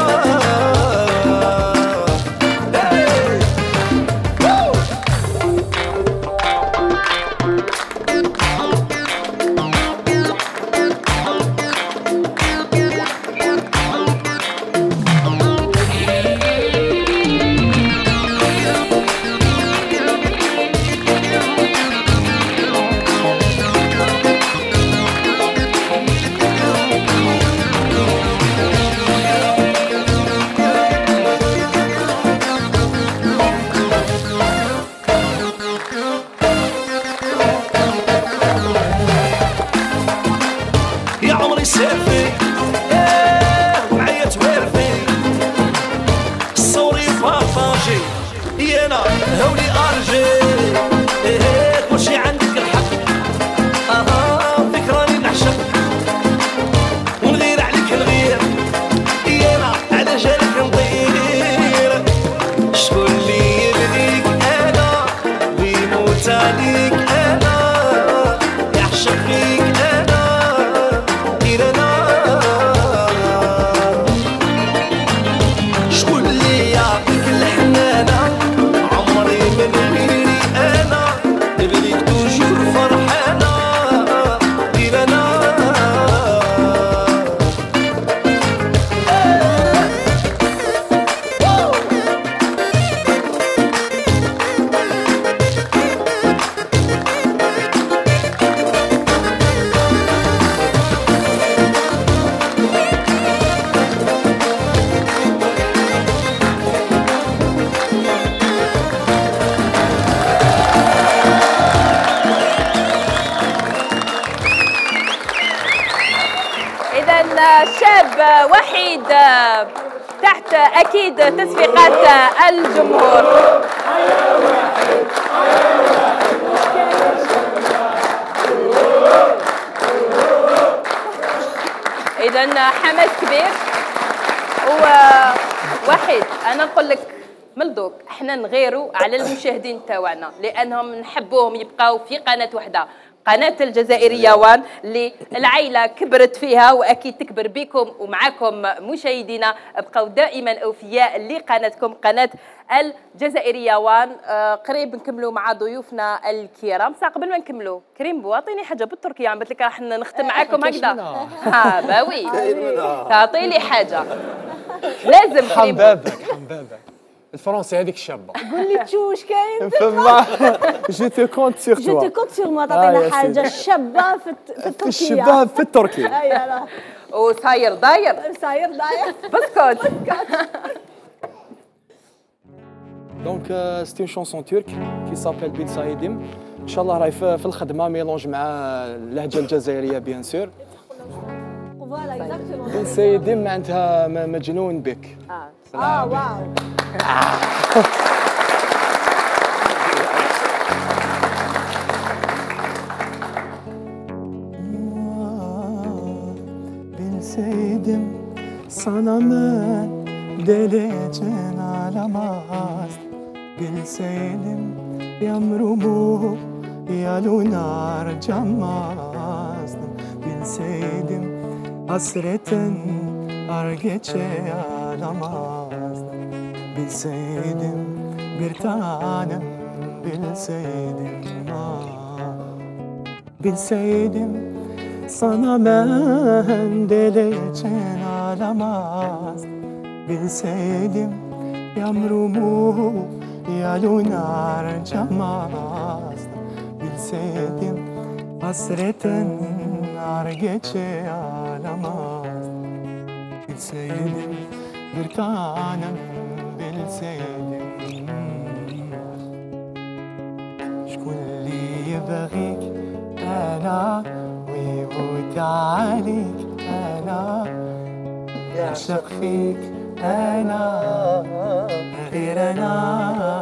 يا عمري سيرفي ومعايا تويرفي صوري بارطاجي يا انا هولي ارجي كلشي عندك الحق فيك راني نعشق ونغير عليك نغير يا انا على جالك نطير شكون اللي يبغيك انا ويموت عليك انا يعشق فيك انا غير انا شكون اللي يعطيك الحنانه عمري من غيري انا نبغيك توجور فرحانه غير انا إذا شاب وحيد تحت أكيد تصفيقات الجمهور. إذا حماس كبير. ووحيد أنا نقول لك من دوك احنا نغيروا على المشاهدين تاعنا لأنهم نحبوهم يبقاو في قناة واحدة، قناة الجزائرية وان اللي العائلة كبرت فيها وأكيد تكبر بكم ومعكم مشاهدينا. ابقوا دائما أوفياء لقناتكم قناة الجزائرية وان. قريب نكملوا مع ضيوفنا الكرام. بصح قبل ما نكملوا كريم بو اعطيني حاجة بالتركية عم لك راح نختم معاكم هكذا. باوي تعطي لي حاجة لازم. حمبابك الفرنسي هذيك الشابه. قول لي تشوش كاين فما جو تو كونت سور توا. جو تو كونت سور ما تعطينا حاجه الشابه في التركيه. الشباب في التركيه. ايوه وصاير داير بسكوت. دونك سيتي شونسون ترك كي سابيل بيت سايديم. ان شاء الله راهي في الخدمه ميلونج مع اللهجه الجزائريه بيان سور. بن سايديم معناتها مجنون بك. واو. بن سايديم صنمان دليتن على ماست بن سايديم يمرمو يا لونار جماست بن سايديم حسرة أرجتشي على ماست بالسيدم برتانا بالسيدم بالسيدم صنمان دليتشن على ماست بالسيدم يمرمو يا لونار جماست بالسيدم حسرة أرجتشي على ماست بالسيدم برتانا بالسيدم شكون اللي يبغيك أنا ويموت عليك أنا يعشق فيك أنا غير أنا.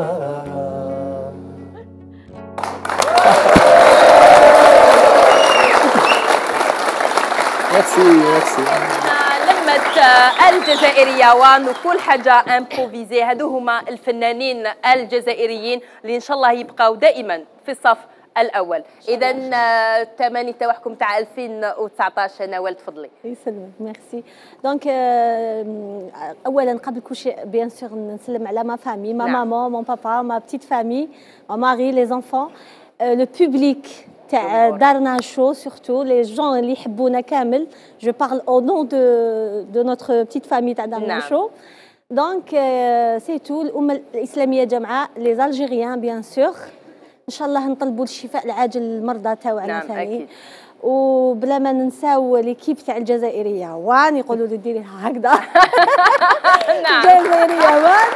ميرسي. لمت الجزائرية وان وكل حاجة امبروفيزي. هادو هما الفنانين الجزائريين اللي ان شاء الله يبقاو دائما في الصف الاول. اذا الثماني تاعكم تاع 2019 نوال تفضلي. يسلمك ميرسي. دونك اولا قبل كل شيء بيان سور نسلم على ما فامي ما ماما مون بابا ما بتيت فامي ما ماري لي زونفون لو بوبليك تاع دارنا شو سورتو لي جون اللي يحبونا كامل. جو بارل او نون دو نوتر بتيت فامي تاع دارنا شو. دونك سي تو الامه الاسلاميه جمعاء لي زالجيريان بيان سور ان شاء الله نطلبوا الشفاء العاجل للمرضى تاعنا ثاني. وبلا ما ننساو ليكيب تاع الجزائريه وان يقولوا لي ديري هكذا. الجزائريه وان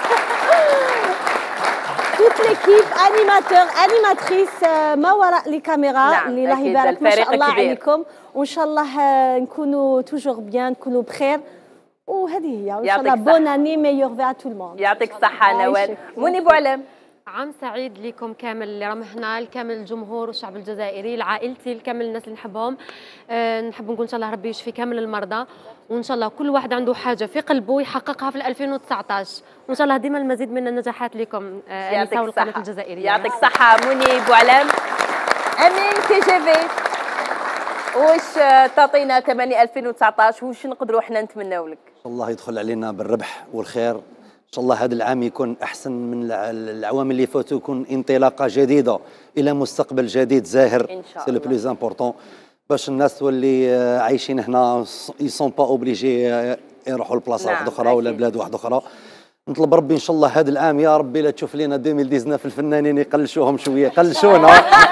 توت ليكيب انيماتور انيماتريس ما وراء لي كاميرا اللي الله يبارك ما شاء الله عليكم. وان شاء الله نكونوا توجور بيان نكونوا بخير. وهذه هي ان شاء الله بون اني ميور في تو الموند. يعطيك الصحه نوال. مني بوعلام عام سعيد لكم كامل اللي راهم هنا لكامل الجمهور والشعب الجزائري لعائلتي لكامل الناس اللي نحبهم. نحب نقول ان شاء الله ربي يشفي كامل المرضى وان شاء الله كل واحد عنده حاجه في قلبه يحققها في 2019 وان شاء الله ديما المزيد من النجاحات لكم النساء والقناه الجزائريه. يعطيك الصحه مني بوعلام. امين كي جي في واش تعطينا 8 2019 واش نقدروا احنا نتمناو لك؟ ان شاء الله يدخل علينا بالربح والخير. ان شاء الله هذا العام يكون احسن من العوام اللي فاتوا. يكون انطلاقه جديده الى مستقبل جديد زاهر. سي لو بلوز امبورطون باش الناس واللي عايشين هنا يسون با اوبليجي يروحوا لبلاصه واحده اخرى ولا بلاد واحده اخرى. نطلب ربي ان شاء الله هذا العام يا ربي لا تشوف لنا 2019 الفنانين يقلشوهم شويه قلشونا.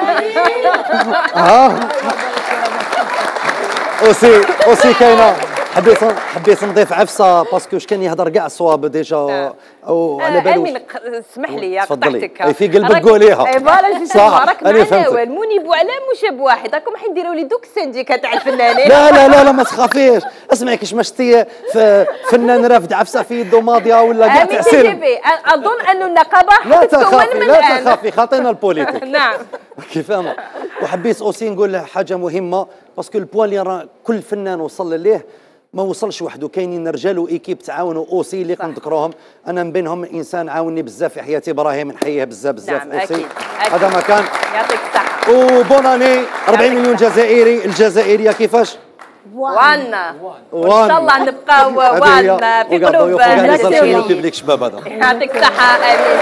اوسي كاينه حبيت نضيف عفسه باسكو كان يهضر كاع الصواب ديجا او على بالو. امين اسمح لي قطعتك في قلبك قوليها. فوالا صح راك معنا نوال مني بوعلام وشاب واحد راكم حيديروا لي دوك السنديكه تاع الفنانين. لا ما تخافيش. اسمعي كيش ما شتي فنان رافد عفسه في يدو ماضيه ولا كاع تاع سير. اظن انه النقابه حتتكون من الان. لا تخافي خاطينا البوليتيك. نعم كيفاش. وحبيت اوسي نقول حاجه مهمه باسكو البوان اللي راه كل فنان وصل ليه ما وصلش وحده. كاينين رجال وايكيب تعاونوا اوسي اللي كنذكروهم. انا من بينهم انسان عاوني بزاف في حياتي ابراهيم نحييه بزاف نعم اوسي. أكيد. هذا مكان. يعطيك الصحه. وبوناني 40 مليون جزائري. الجزائريه كيفاش؟ وانا وان شاء الله نبقاو وانا في قلوب الجزائريين. شباب هذا يعطيك الصحه. امين.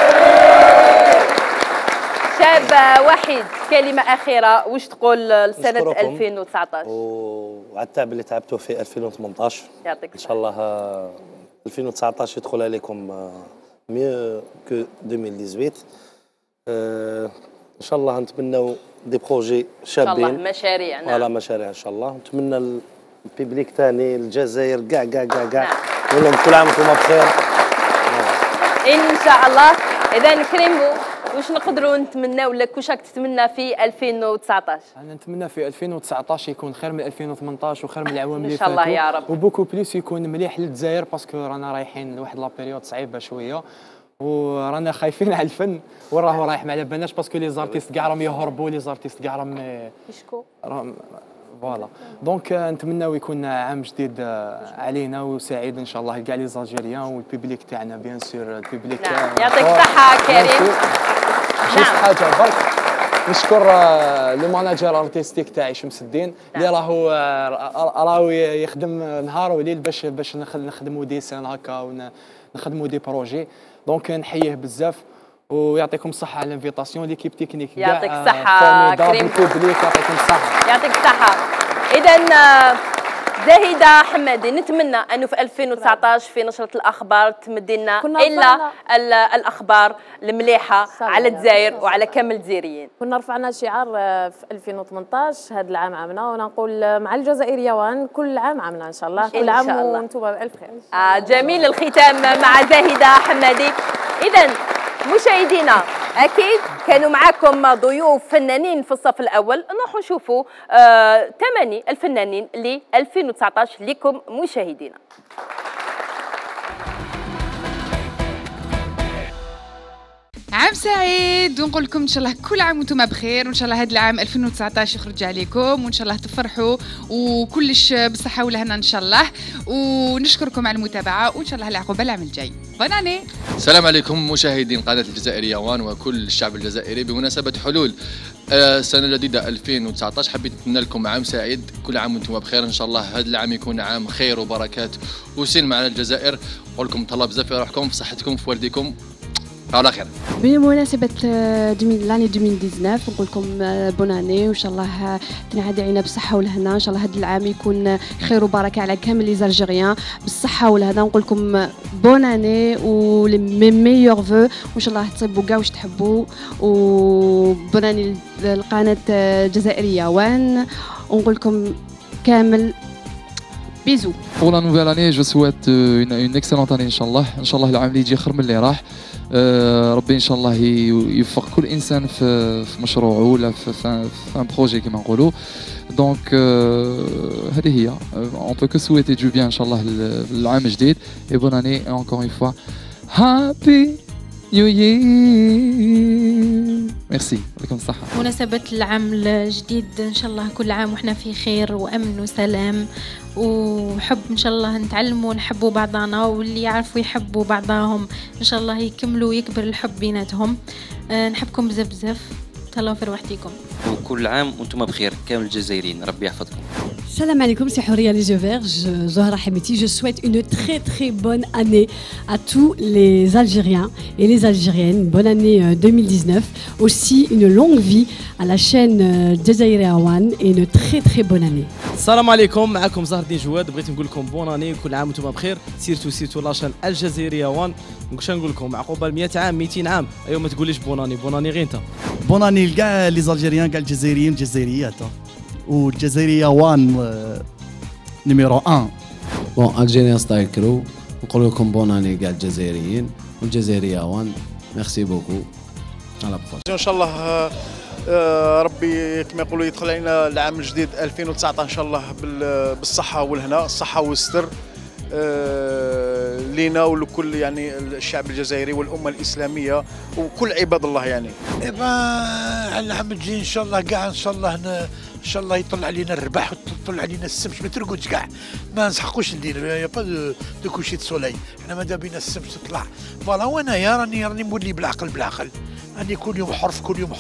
شاب وحيد كلمه اخيره واش تقول لسنه 2019 وعلى التعب اللي تعبتوا في 2018. يعطيك ان شاء الله 2019 يدخل عليكم ميو كو 2018. ان شاء الله نتمنوا دي بروجي شابين ان شاء الله مشاريع. نعم فوالا مشاريع ان شاء الله. نتمنى البيبليك ثاني الجزائر كاع نقول لهم كل عام وانتم بخير ان شاء الله. اذا كريمو واش نقدروا نتمناو لك واش راك تتمنى في 2019؟ انا نتمنى في 2019 يكون خير من 2018 وخير من العوام اللي فاتوا ان شاء الله يا رب. وبوكو بليس يكون مليح للجزائر باسكو رانا رايحين لواحد لا بيريود صعيبه شويه ورانا خايفين على الفن وراه رايح ما على بالناش باسكو لي زارتيست كاع راهم يهربوا لي زارتيست كاع راهم يشكو فوالا. دونك نتمناو يكون عام جديد علينا وسعيد ان شاء الله كاع لي زالجيريان والبيبليك تاعنا بيان سور البيبليك. نعم يعطيك الصحه كريم. جوست حاجه برك نشكر لو ماناجر ارتستيك تاعي شمس الدين اللي راهو يخدم نهار وليل باش نخدموا ديسان هكا ونخدموا دي بروجي. دونك نحييه بزاف ويعطيكم الصحه على الانفيتاسيون ليكيب تكنيك. يعطيك الصحه كريم. يعطيكم الصحه. يعطيك الصحه. اذا زاهده حمادي نتمنى انه في 2019 في نشره الاخبار تمدي لنا الا الاخبار المليحه على الجزائر وعلى كامل الجزائريين. كنا رفعنا شعار في 2018 هذا العام عامنا ونقول مع الجزائريه وان كل عام عامنا ان شاء الله. كل عام وانتم بالف خير. جميل الختام مع زاهده حمادي. اذا مشاهدينا اكيد كانوا معكم ضيوف فنانين في الصف الاول. نروحوا نشوفوا تماني الفنانين ل 2019 لكم مشاهدينا. عام سعيد، ونقول لكم ان شاء الله كل عام وانتم بخير، وان شاء الله هذا العام 2019 يخرج عليكم، وان شاء الله تفرحوا وكلش بالصحه والهنا ان شاء الله، ونشكركم على المتابعه، وان شاء الله العقوبه العام الجاي. بوناني. السلام عليكم مشاهدين قناه الجزائريه وان وكل الشعب الجزائري. بمناسبه حلول السنه الجديده 2019 حبيت نتمنى لكم عام سعيد، كل عام وانتم بخير ان شاء الله. هذا العام يكون عام خير وبركات وسلم على الجزائر. نقول لكم طلب بزاف في روحكم، في صحتكم، في والديكم. على خير. بمناسبة لاني 2019 نقول لكم بون اني، وان شاء الله تنعاد علينا بالصحة والهنا. ان شاء الله هذا العام يكون خير وبركة على كامل لي زالجيريان بالصحة والهنا. نقول لكم بون اني و لي ميور فو، وان شاء الله تصيبوا كاع واش تحبوا، وبون اني القناة الجزائرية وان، ونقول لكم كامل بيزو. Pour la nouvelle année, je souhaite une excellente année Inch'Allah. Inch'Allah العام اللي يجي خير من اللي راح. ربي إن شاء الله يوفق كل إنسان في مشروعه ولا في un projet كما نقولوا. Donc هذه هي. On peut que souhaiter du bien إن شاء الله العام الجديد. Et bonne année et encore une fois happy New Year. ميرسي، يعطيكم الصحة. مناسبة العام الجديد إن شاء الله كل عام وإحنا في خير وأمن وسلام وحب. إن شاء الله نتعلموا ونحبوا بعضنا، واللي يعرفوا يحبوا بعضهم إن شاء الله يكملوا ويكبر الحب بيناتهم. نحبكم بزاف بزاف، تهلاو في رواحتكم. وكل عام وانتم بخير كامل الجزائريين، ربي يحفظكم. Salam alaikum, c'est Horia Les Yeux Verts, Zohra Hamiti. Je souhaite une très très bonne année à tous les Algériens et les Algériennes. Bonne année 2019. Aussi une longue vie à la chaîne Jazairi Awan et une très très bonne année. السلام عليكم، معكم زهر الدين جواد. بغيت نقول لكم بون اني وكل عام وانتم بخير. سيرتو لاشين الجزائريه وان. واش نقول لكم عقوبه 100 عام 200 عام. ايوا ما تقوليش بون اني غير انت. بون اني لكاع لي زالجيريان، كاع الجزائريين الجزائريات والجزائريه وان نيميرو 1. بون الجيريان ستايل كرو، نقول لكم بون اني كاع الجزائريين والجزائريه وان. ميرسي بوكو، على بروش. ان شاء الله ربي كما يقولوا يدخل علينا العام الجديد 2019 ان شاء الله بالصحه والهنا، الصحه والستر لينا ولكل يعني الشعب الجزائري والامه الاسلاميه وكل عباد الله يعني. العام الجاي ان شاء الله كاع ان شاء الله يطلع علينا الربح ويطلع علينا الشمس، ما ترقدش كاع، ما نسحقوش الليل، يا با دو كوشي دو سولي، حنا ماذا بينا الشمس تطلع. فوالا وانايا راني مولي بالعقل، راني كل يوم حرف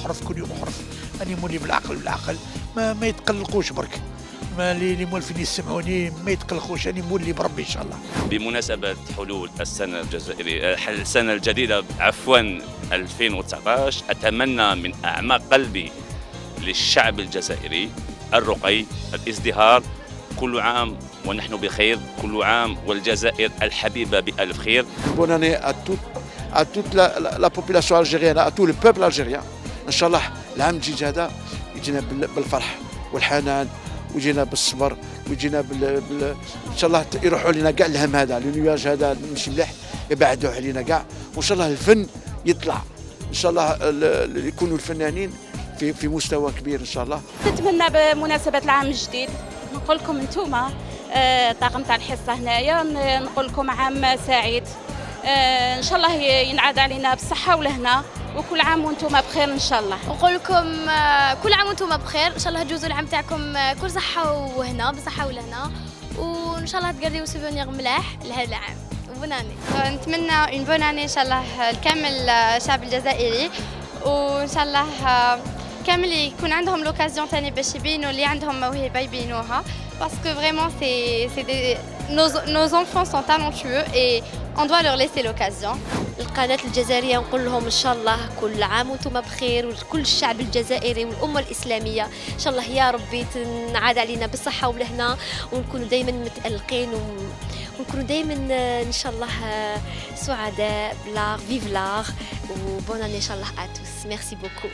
راني مولي بالعقل، ما يتقلقوش برك، ما اللي موالفين يسمعوني ما يتقلقوش، راني مولي بربي ان شاء الله. بمناسبة حلول السنة الجزائرية السنة الجديدة عفوا 2019 أتمنى من أعماق قلبي للشعب الجزائري الرقي، الازدهار. كل عام ونحن بخير، كل عام والجزائر الحبيبة بألف خير. Bonne année à toute la population algérienne, à tout le peuple algérien. إن شاء الله العام الجديد هذا يجينا بالفرح والحنان، ويجينا بالصبر، ويجينا إن شاء الله يروحوا علينا كاع الهم هذا، النياج هذا مش مليح يبعدوا علينا كاع، وإن شاء الله الفن يطلع، إن شاء الله يكونوا الفنانين في مستوى كبير إن شاء الله. نتمنى بمناسبة العام الجديد نقول لكم انتوما طاقم تاع الحصة هنايا، نقول لكم عام سعيد، ان شاء الله ينعاد علينا بالصحة والهنا، وكل عام وانتم بخير ان شاء الله. نقول لكم كل عام وانتم بخير، ان شاء الله تجوزوا العام تاعكم كل صحة وهنا بالصحة والهنا، وان شاء الله تقضيو سوفونيغ ملاح لهذا العام. بوناني. نتمنى اون بون اني ان شاء الله لكامل الشعب الجزائري، وان شاء الله كامل يكون عندهم لوكازيون ثاني باش يبينوا اللي عندهم موهبه يبينوها، باسكو فريمون سي nos enfants sont talentueux et on doit leur laisser l'occasion. القناة الجزائرية نقول لهم إن شاء الله كل عام وانتم بخير، وكل الشعب الجزائري والأمة الإسلامية إن شاء الله يا ربي تنعاد علينا بالصحة والهنا، ونكونوا دائما متألقين ونكونوا دائما إن شاء الله سعداء بلاغ فيف لاغ وبون إن شاء الله à tous. Merci beaucoup.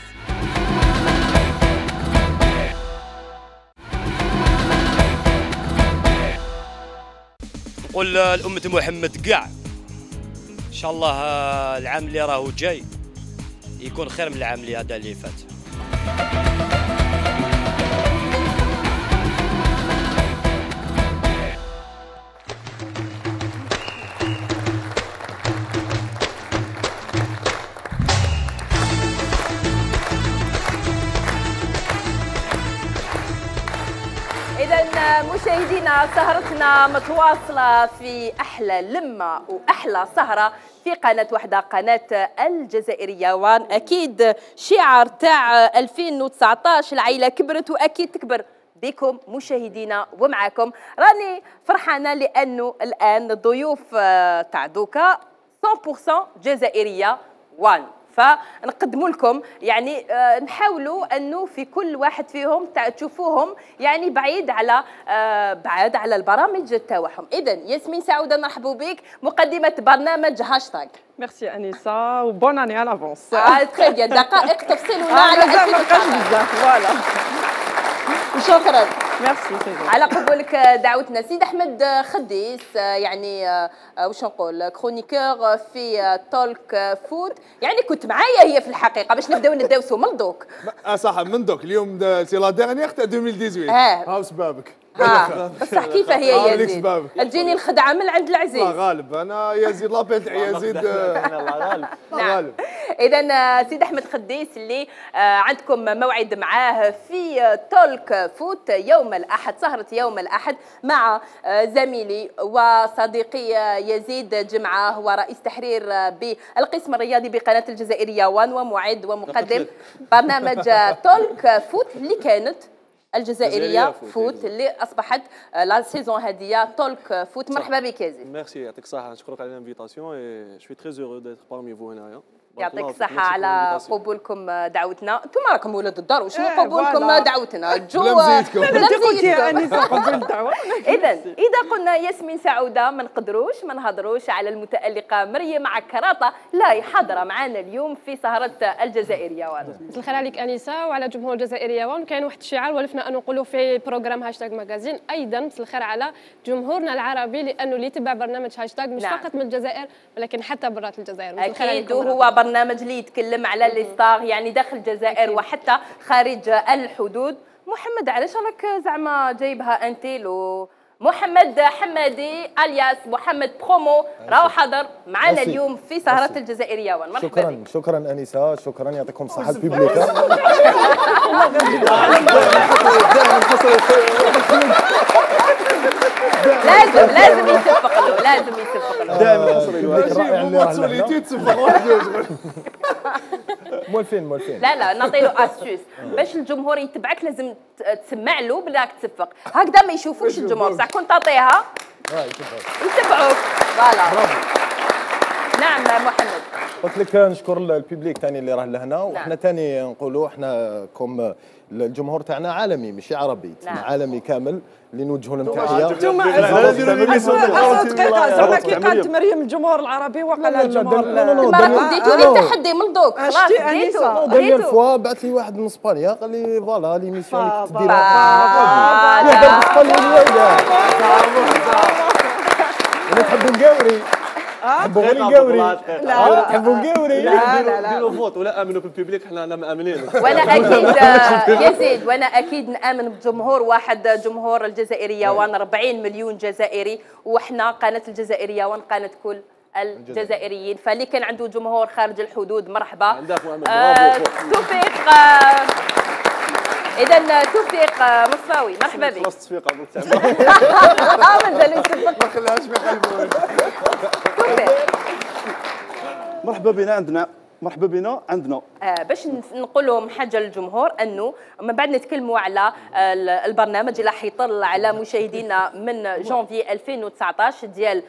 نقول لأمة محمد كاع إن شاء الله العام اللي راهو جاي يكون خير من العام اللي فات. إذا مشاهدينا سهرتنا متواصلة في أحلى لمة وأحلى سهرة في قناة واحدة، قناة الجزائرية وان. أكيد شعار تاع 2019 العائلة كبرت وأكيد تكبر بكم مشاهدينا ومعاكم. راني فرحانة لأنه الآن الضيوف تاع دوكا 100% جزائرية وان، فنقدموا لكم يعني نحاولوا انه في كل واحد فيهم تشوفوهم يعني بعيد على البرامج تاعهم. اذا ياسمين سعوده مرحبا بك، مقدمه برنامج هاشتاغ. ميرسي انيسا وبون اني على افونس. تري بيان، دقائق تفصيلنا على فوالا. شكرا ميرسي على قبولك دعوتنا. سيد احمد خديس يعني واش نقول كرونيكور في تولك فود، يعني كنت معايا هي في الحقيقه باش نبداو نداوسوا من دوك. صح من دوك اليوم سي لا ديرنيير تاع 2018. هاو سبابك. بصح كيف هي يزيد؟ تجيني الخدعه من عند العزيز. لا غالب انا يزيد لابيل تاع يزيد. نعم. اذا سيد احمد خديس اللي عندكم موعد معاه في تولك فوت يوم الاحد، سهره يوم الاحد مع زميلي وصديقي يزيد جمعه، هو رئيس تحرير بالقسم الرياضي بقناه الجزائريه وان ومعد ومقدم برنامج تولك فوت اللي كانت الجزائريه فوت اللي اصبحت لا سيزون هذه تولك فوت. مرحبا بك يزيد. ميرسي يعطيك الصحه، نشكرك على الانفيتاسيون اي جو سوي تري هورو ديتر بارمي فو هنايا. يعطيك الصحة على قبولكم دعوتنا. انتم راكم ولاد الدار، وشنو قبولكم دعوتنا؟ بلا مزيدكم. إذا قلنا ياسمين سعودة ما نقدروش ما نهضروش على المتألقة مريم عكراطة، لا حاضرة معنا اليوم في سهرة الجزائرية وان. مساء الخير عليك أنيسة وعلى جمهور الجزائرية وان. كاين واحد الشعار ولفنا أن نقولوا في بروغرام هاشتاغ ماغازين، أيضا مساء الخير على جمهورنا العربي، لأنه اللي يتبع برنامج هاشتاغ مش فقط من الجزائر ولكن حتى برات الجزائر. أكيد، وهو برنامج اللي يتكلم على لي ستار يعني داخل الجزائر وحتى خارج الحدود. محمد علاش راك زعما جايبها انتيلو؟ محمد حمادي الياس محمد برومو راهو حاضر معنا اليوم في سهرة الجزائرية وان. مرحبا بك. شكرا انسه، شكرا يعطيكم الصحة الببليك. لازم يتفق له، لازم يتفق له. دائما حصري مولفين. لا نعطي له اسيوس باش الجمهور يتبعك، لازم تسمع له بلاك تسفق هكذا ما يشوفوش الجمهور. صح كنت تعطيها يتبعوك. فوالا نعم محمد. قلت لك نشكر الببليك ثاني اللي راه لهنا، وحنا ثاني نقولوا احنا كوم الجمهور تاعنا عالمي ماشي عربي، عالمي كامل اللي نوجهوا لهم تحيه. انتم دقيقه زعما كي قالت مريم الجمهور العربي وقال الجمهور ما راكم ديتوا لي تحدي من دوك خلاص ديتوا. ديال فوا بعث لي واحد من اسبانيا قال لي فوالا ليميسيون اللي كنت ديرها انا تحبوا نقاوري تحبوا غير نقاوري تحبوا نقاوري ديروا فوت ولا امنوا بالببليك، حنا مامنين. وانا اكيد يزيد وانا اكيد نامن بجمهور واحد، جمهور الجزائريه وان 40 مليون جزائري، وحنا قناه الجزائريه وان قناه كل الجزائريين، فاللي كان عنده جمهور خارج الحدود مرحبا. توفيق اذا توفيق مصفاوي مرحبا بك. خلصت تصفيق قبل مازال يتفق ما خلاهاش في قلبه. مرحبا بنا عندنا باش نقول لهم حاجه للجمهور، انه من بعد نتكلموا على البرنامج اللي راح يطل على مشاهدينا من جانفي 2019 ديال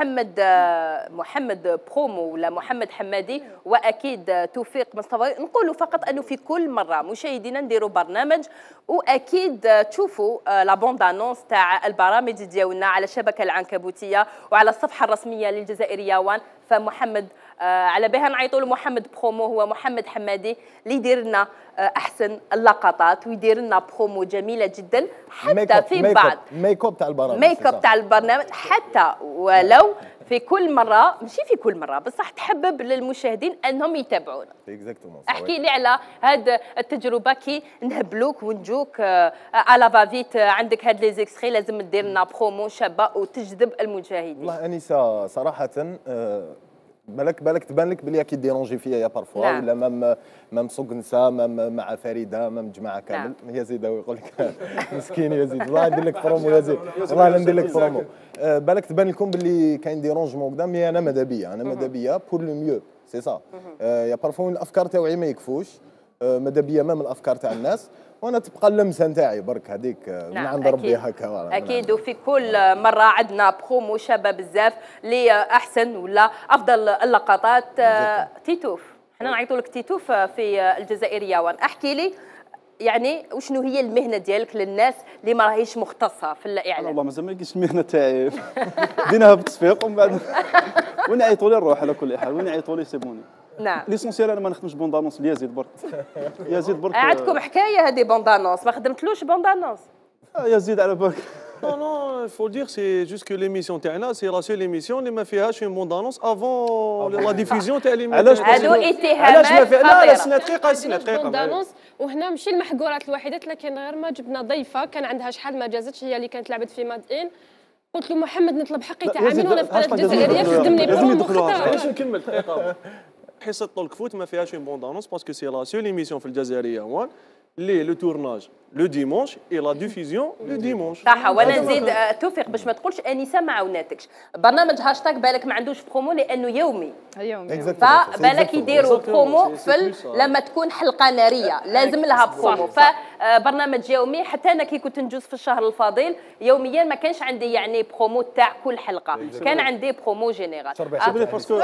محمد برومو ولا محمد حمادي واكيد توفيق مصطفى. نقولوا فقط انه في كل مره مشاهدينا نديروا برنامج، واكيد تشوفوا لا بوند انونس تاع البرامج ديالنا على الشبكه العنكبوتيه وعلى الصفحه الرسميه للجزائريه وان. فمحمد على بها نعيطوا له محمد برومو، هو محمد حمادي اللي يدير لنا احسن اللقطات ويدير لنا برومو جميله جدا، حتى في بعض ميك اب تاع البرنامج، ميك اب تاع البرنامج، حتى ولو في كل مره، ماشي في كل مره بصح تحبب للمشاهدين انهم يتابعونا. احكي لي على هاد التجربه كي نهبلوك ونجوك على فافيت، عندك هاد لي زيكستري لازم دير لنا برومو شابه وتجذب المشاهدين. والله انسه صراحه بالك تبان لك بلي اكيد ديرونجي فيا يا بارفوا، نعم. ولا مام سوق نساء مع فريده مام جماعه كامل، نعم. يزيد يقول لك مسكين يزيد، والله ندير لك برومو يزيد، والله ندير لك برومو. بالك تبان لكم بلي كاين ديرونجمون قدام، مي انا ماذا بيا بور لو ميو سي سا. يا بارفوا الافكار تاوعي ما يكفوش، ماذا بيا مام الافكار تاع الناس، وانا تبقى اللمسه نتاعي برك هذيك من عند ربي هكا. اكيد، وفي كل مره عندنا برومو شابه بزاف لاحسن ولا افضل اللقطات. تيتوف، احنا نعيطوا لك تيتوف في الجزائريه وان. احكي لي يعني وشنو هي المهنه ديالك للناس اللي ما راهيش مختصه في الاعلام؟ والله مازال ما لقيتش المهنه تاعي، ديناها بالتصفيق ومن بعد وين يعيطوا لي نروح على كل حال، وين يعيطوا لي سيبوني. نعم، ليسونسيال انا ما نخدمش بوندانونس ليزيد برك. يزيد برك عندكم حكايه هذه بوندانونس، ما خدمتلوش بوندانونس؟ يزيد على بالك. Non, il faut dire, c'est juste que l'émission تاعنا c'est la seule émission اللي ما فيهاش une bande-annonce avant la diffusion تاع l'émission. هادو اتهامات لا استنى دقيقة. وهنا ماشي المحقورات الوحيدات، لكن غير ما جبنا ضيفة كان عندها شحال ما جازتش، هي اللي كانت لعبت في مادين. قلت له محمد نطلب حقي تاع عامل وانا في قناه الجزائريه خدمني برومو. علاش نكمل دقيقة. حصة طول الكفوت ما فيهاش une bande-annonce parce que c'est la seule émission في الجزائرية وان اللي لو تورناج لو ديمونش اي لا ديفيزيون لو ديمونش. صح، وانا نزيد توفيق باش ما تقولش انسه ما عاوناتكش. برنامج هاشتاج بالك ما عندوش برومو لانه يومي، فبالك يديروا برومو في لما تكون حلقه ناريه لازم لها برومو. فبرنامج يومي، حتى انا كي كنت نجوز في الشهر الفضيل يوميا ما كانش عندي يعني برومو تاع كل حلقه، كان عندي برومو جينيرال. باسكو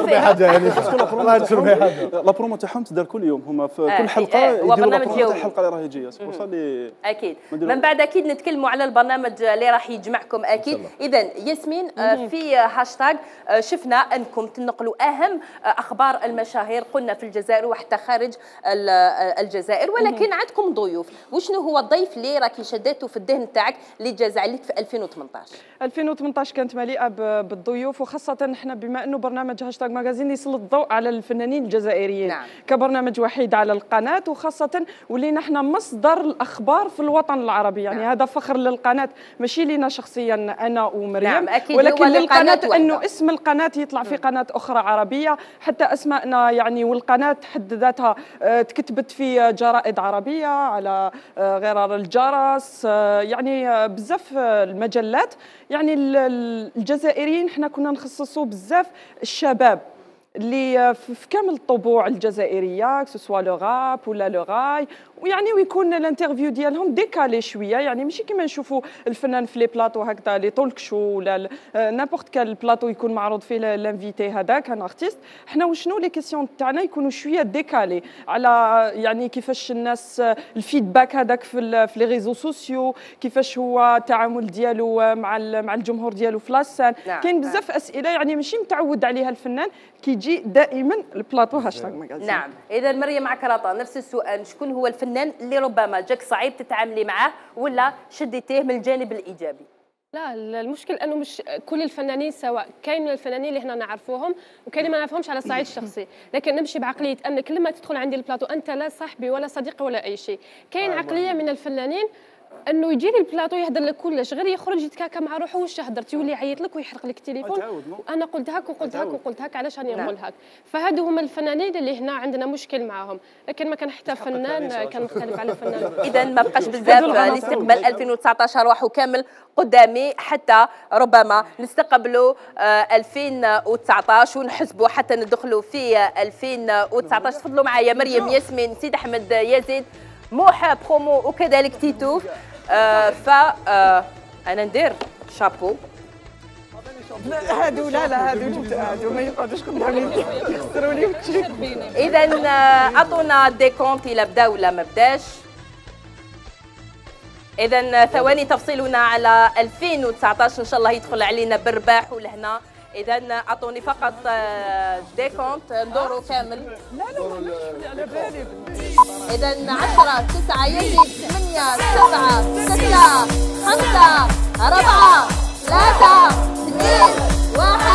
لا برومو تاعهم تدار كل يوم، هما في كل حلقه يديروا برنامج يومي، الحلقه اللي راهي جايه اكيد. من بعد اكيد نتكلموا على البرنامج اللي راح يجمعكم اكيد. اذا ياسمين، في هاشتاج شفنا انكم تنقلوا اهم اخبار المشاهير، قلنا في الجزائر وحتى خارج الجزائر، ولكن عندكم ضيوف. وشنو هو الضيف اللي راكي شديته في الذهن تاعك اللي جاز عليك في 2018؟ 2018 كانت مليئه بالضيوف، وخاصه احنا بما انه برنامج هاشتاج ماغازين يسلط الضوء على الفنانين الجزائريين. نعم. كبرنامج وحيد على القناه، وخاصه ولينا احنا مصدر الاخبار في الوطن العربي، يعني نعم. هذا فخر للقناه، ماشي لينا شخصيا انا ومريم، نعم. ولكن للقناه انه اسم القناه يطلع في قناه اخرى عربيه، حتى اسماءنا يعني، والقناه حد ذاتها تكتبت في جرائد عربيه على غرار الجرس، يعني بزاف المجلات. يعني الجزائريين احنا كنا نخصصوا بزاف الشباب اللي في كامل الطبوع الجزائريه، سواء لو راب ولا لو غاي، ويعني ويكون الانترفيو ديالهم ديكالي شويه، يعني ماشي كيما نشوفوا الفنان في لي بلاطو هكذا لي تولك شو ولا نابورت كال بلاطو يكون معروض فيه لانفيتي هذاك ان ارتيست. حنا وشنو لي كيسيون تاعنا يكونوا شويه ديكالي على يعني كيفاش الناس الفيدباك هذاك في لي ريزو سوسيو، كيفاش هو التعامل ديالو مع الجمهور ديالو في لاسان. نعم. كاين بزاف اسئله يعني ماشي متعود عليها الفنان كيجي دائما البلاطو هاشتاج ماغازين. نعم. اذا مريم عكراطه نفس السؤال، شكون هو الفنان اللي ربما جاك صعيب تتعاملي معاه ولا شديتيه من الجانب الايجابي؟ لا، المشكل انه مش كل الفنانين سواء، كاين الفنانين اللي احنا نعرفوهم وكاين اللي ما نعرفهمش على الصعيد الشخصي، لكن نمشي بعقليه ان كل ما تدخل عندي البلاطو انت لا صاحبي ولا صديقي ولا اي شيء. كاين عقليه من الفنانين انه يجي لي البلاطو يهدر لك كلش، غير يخرج يتكاكا مع روحه واش هدرت، يولي يعيط لك ويحرق لك التليفون. انا قلت هاك وقلت هاك وقلت هاك، علاش راني نقول هاك؟ فهادو هما الفنانين اللي هنا عندنا مشكل معاهم، لكن ما كان حتى فنان كان مختلف على فنان. اذا ما بقاش بزاف لاستقبال 2019 راحوا كامل قدامي، حتى ربما نستقبلوا 2019 ونحسبوا حتى ندخلوا في 2019. تفضلوا معايا مريم، ياسمين، سيد احمد، يزيد، موحى برومو وكذلك تيتو. انا ندير شابو. هادو لا هادو ما يقعدوش قدامي يخسروني وتشي. اذا اعطونا ديكونت الى بدا ولا ما بداش. اذا ثواني تفصيلنا على 2019 ان شاء الله يدخل علينا بالرباح والهنا. اذا اعطوني فقط ديكونت ندورو كامل. لا على بالي. اذا 10 9 يزيد 8 7 6 5 4 3 2 1.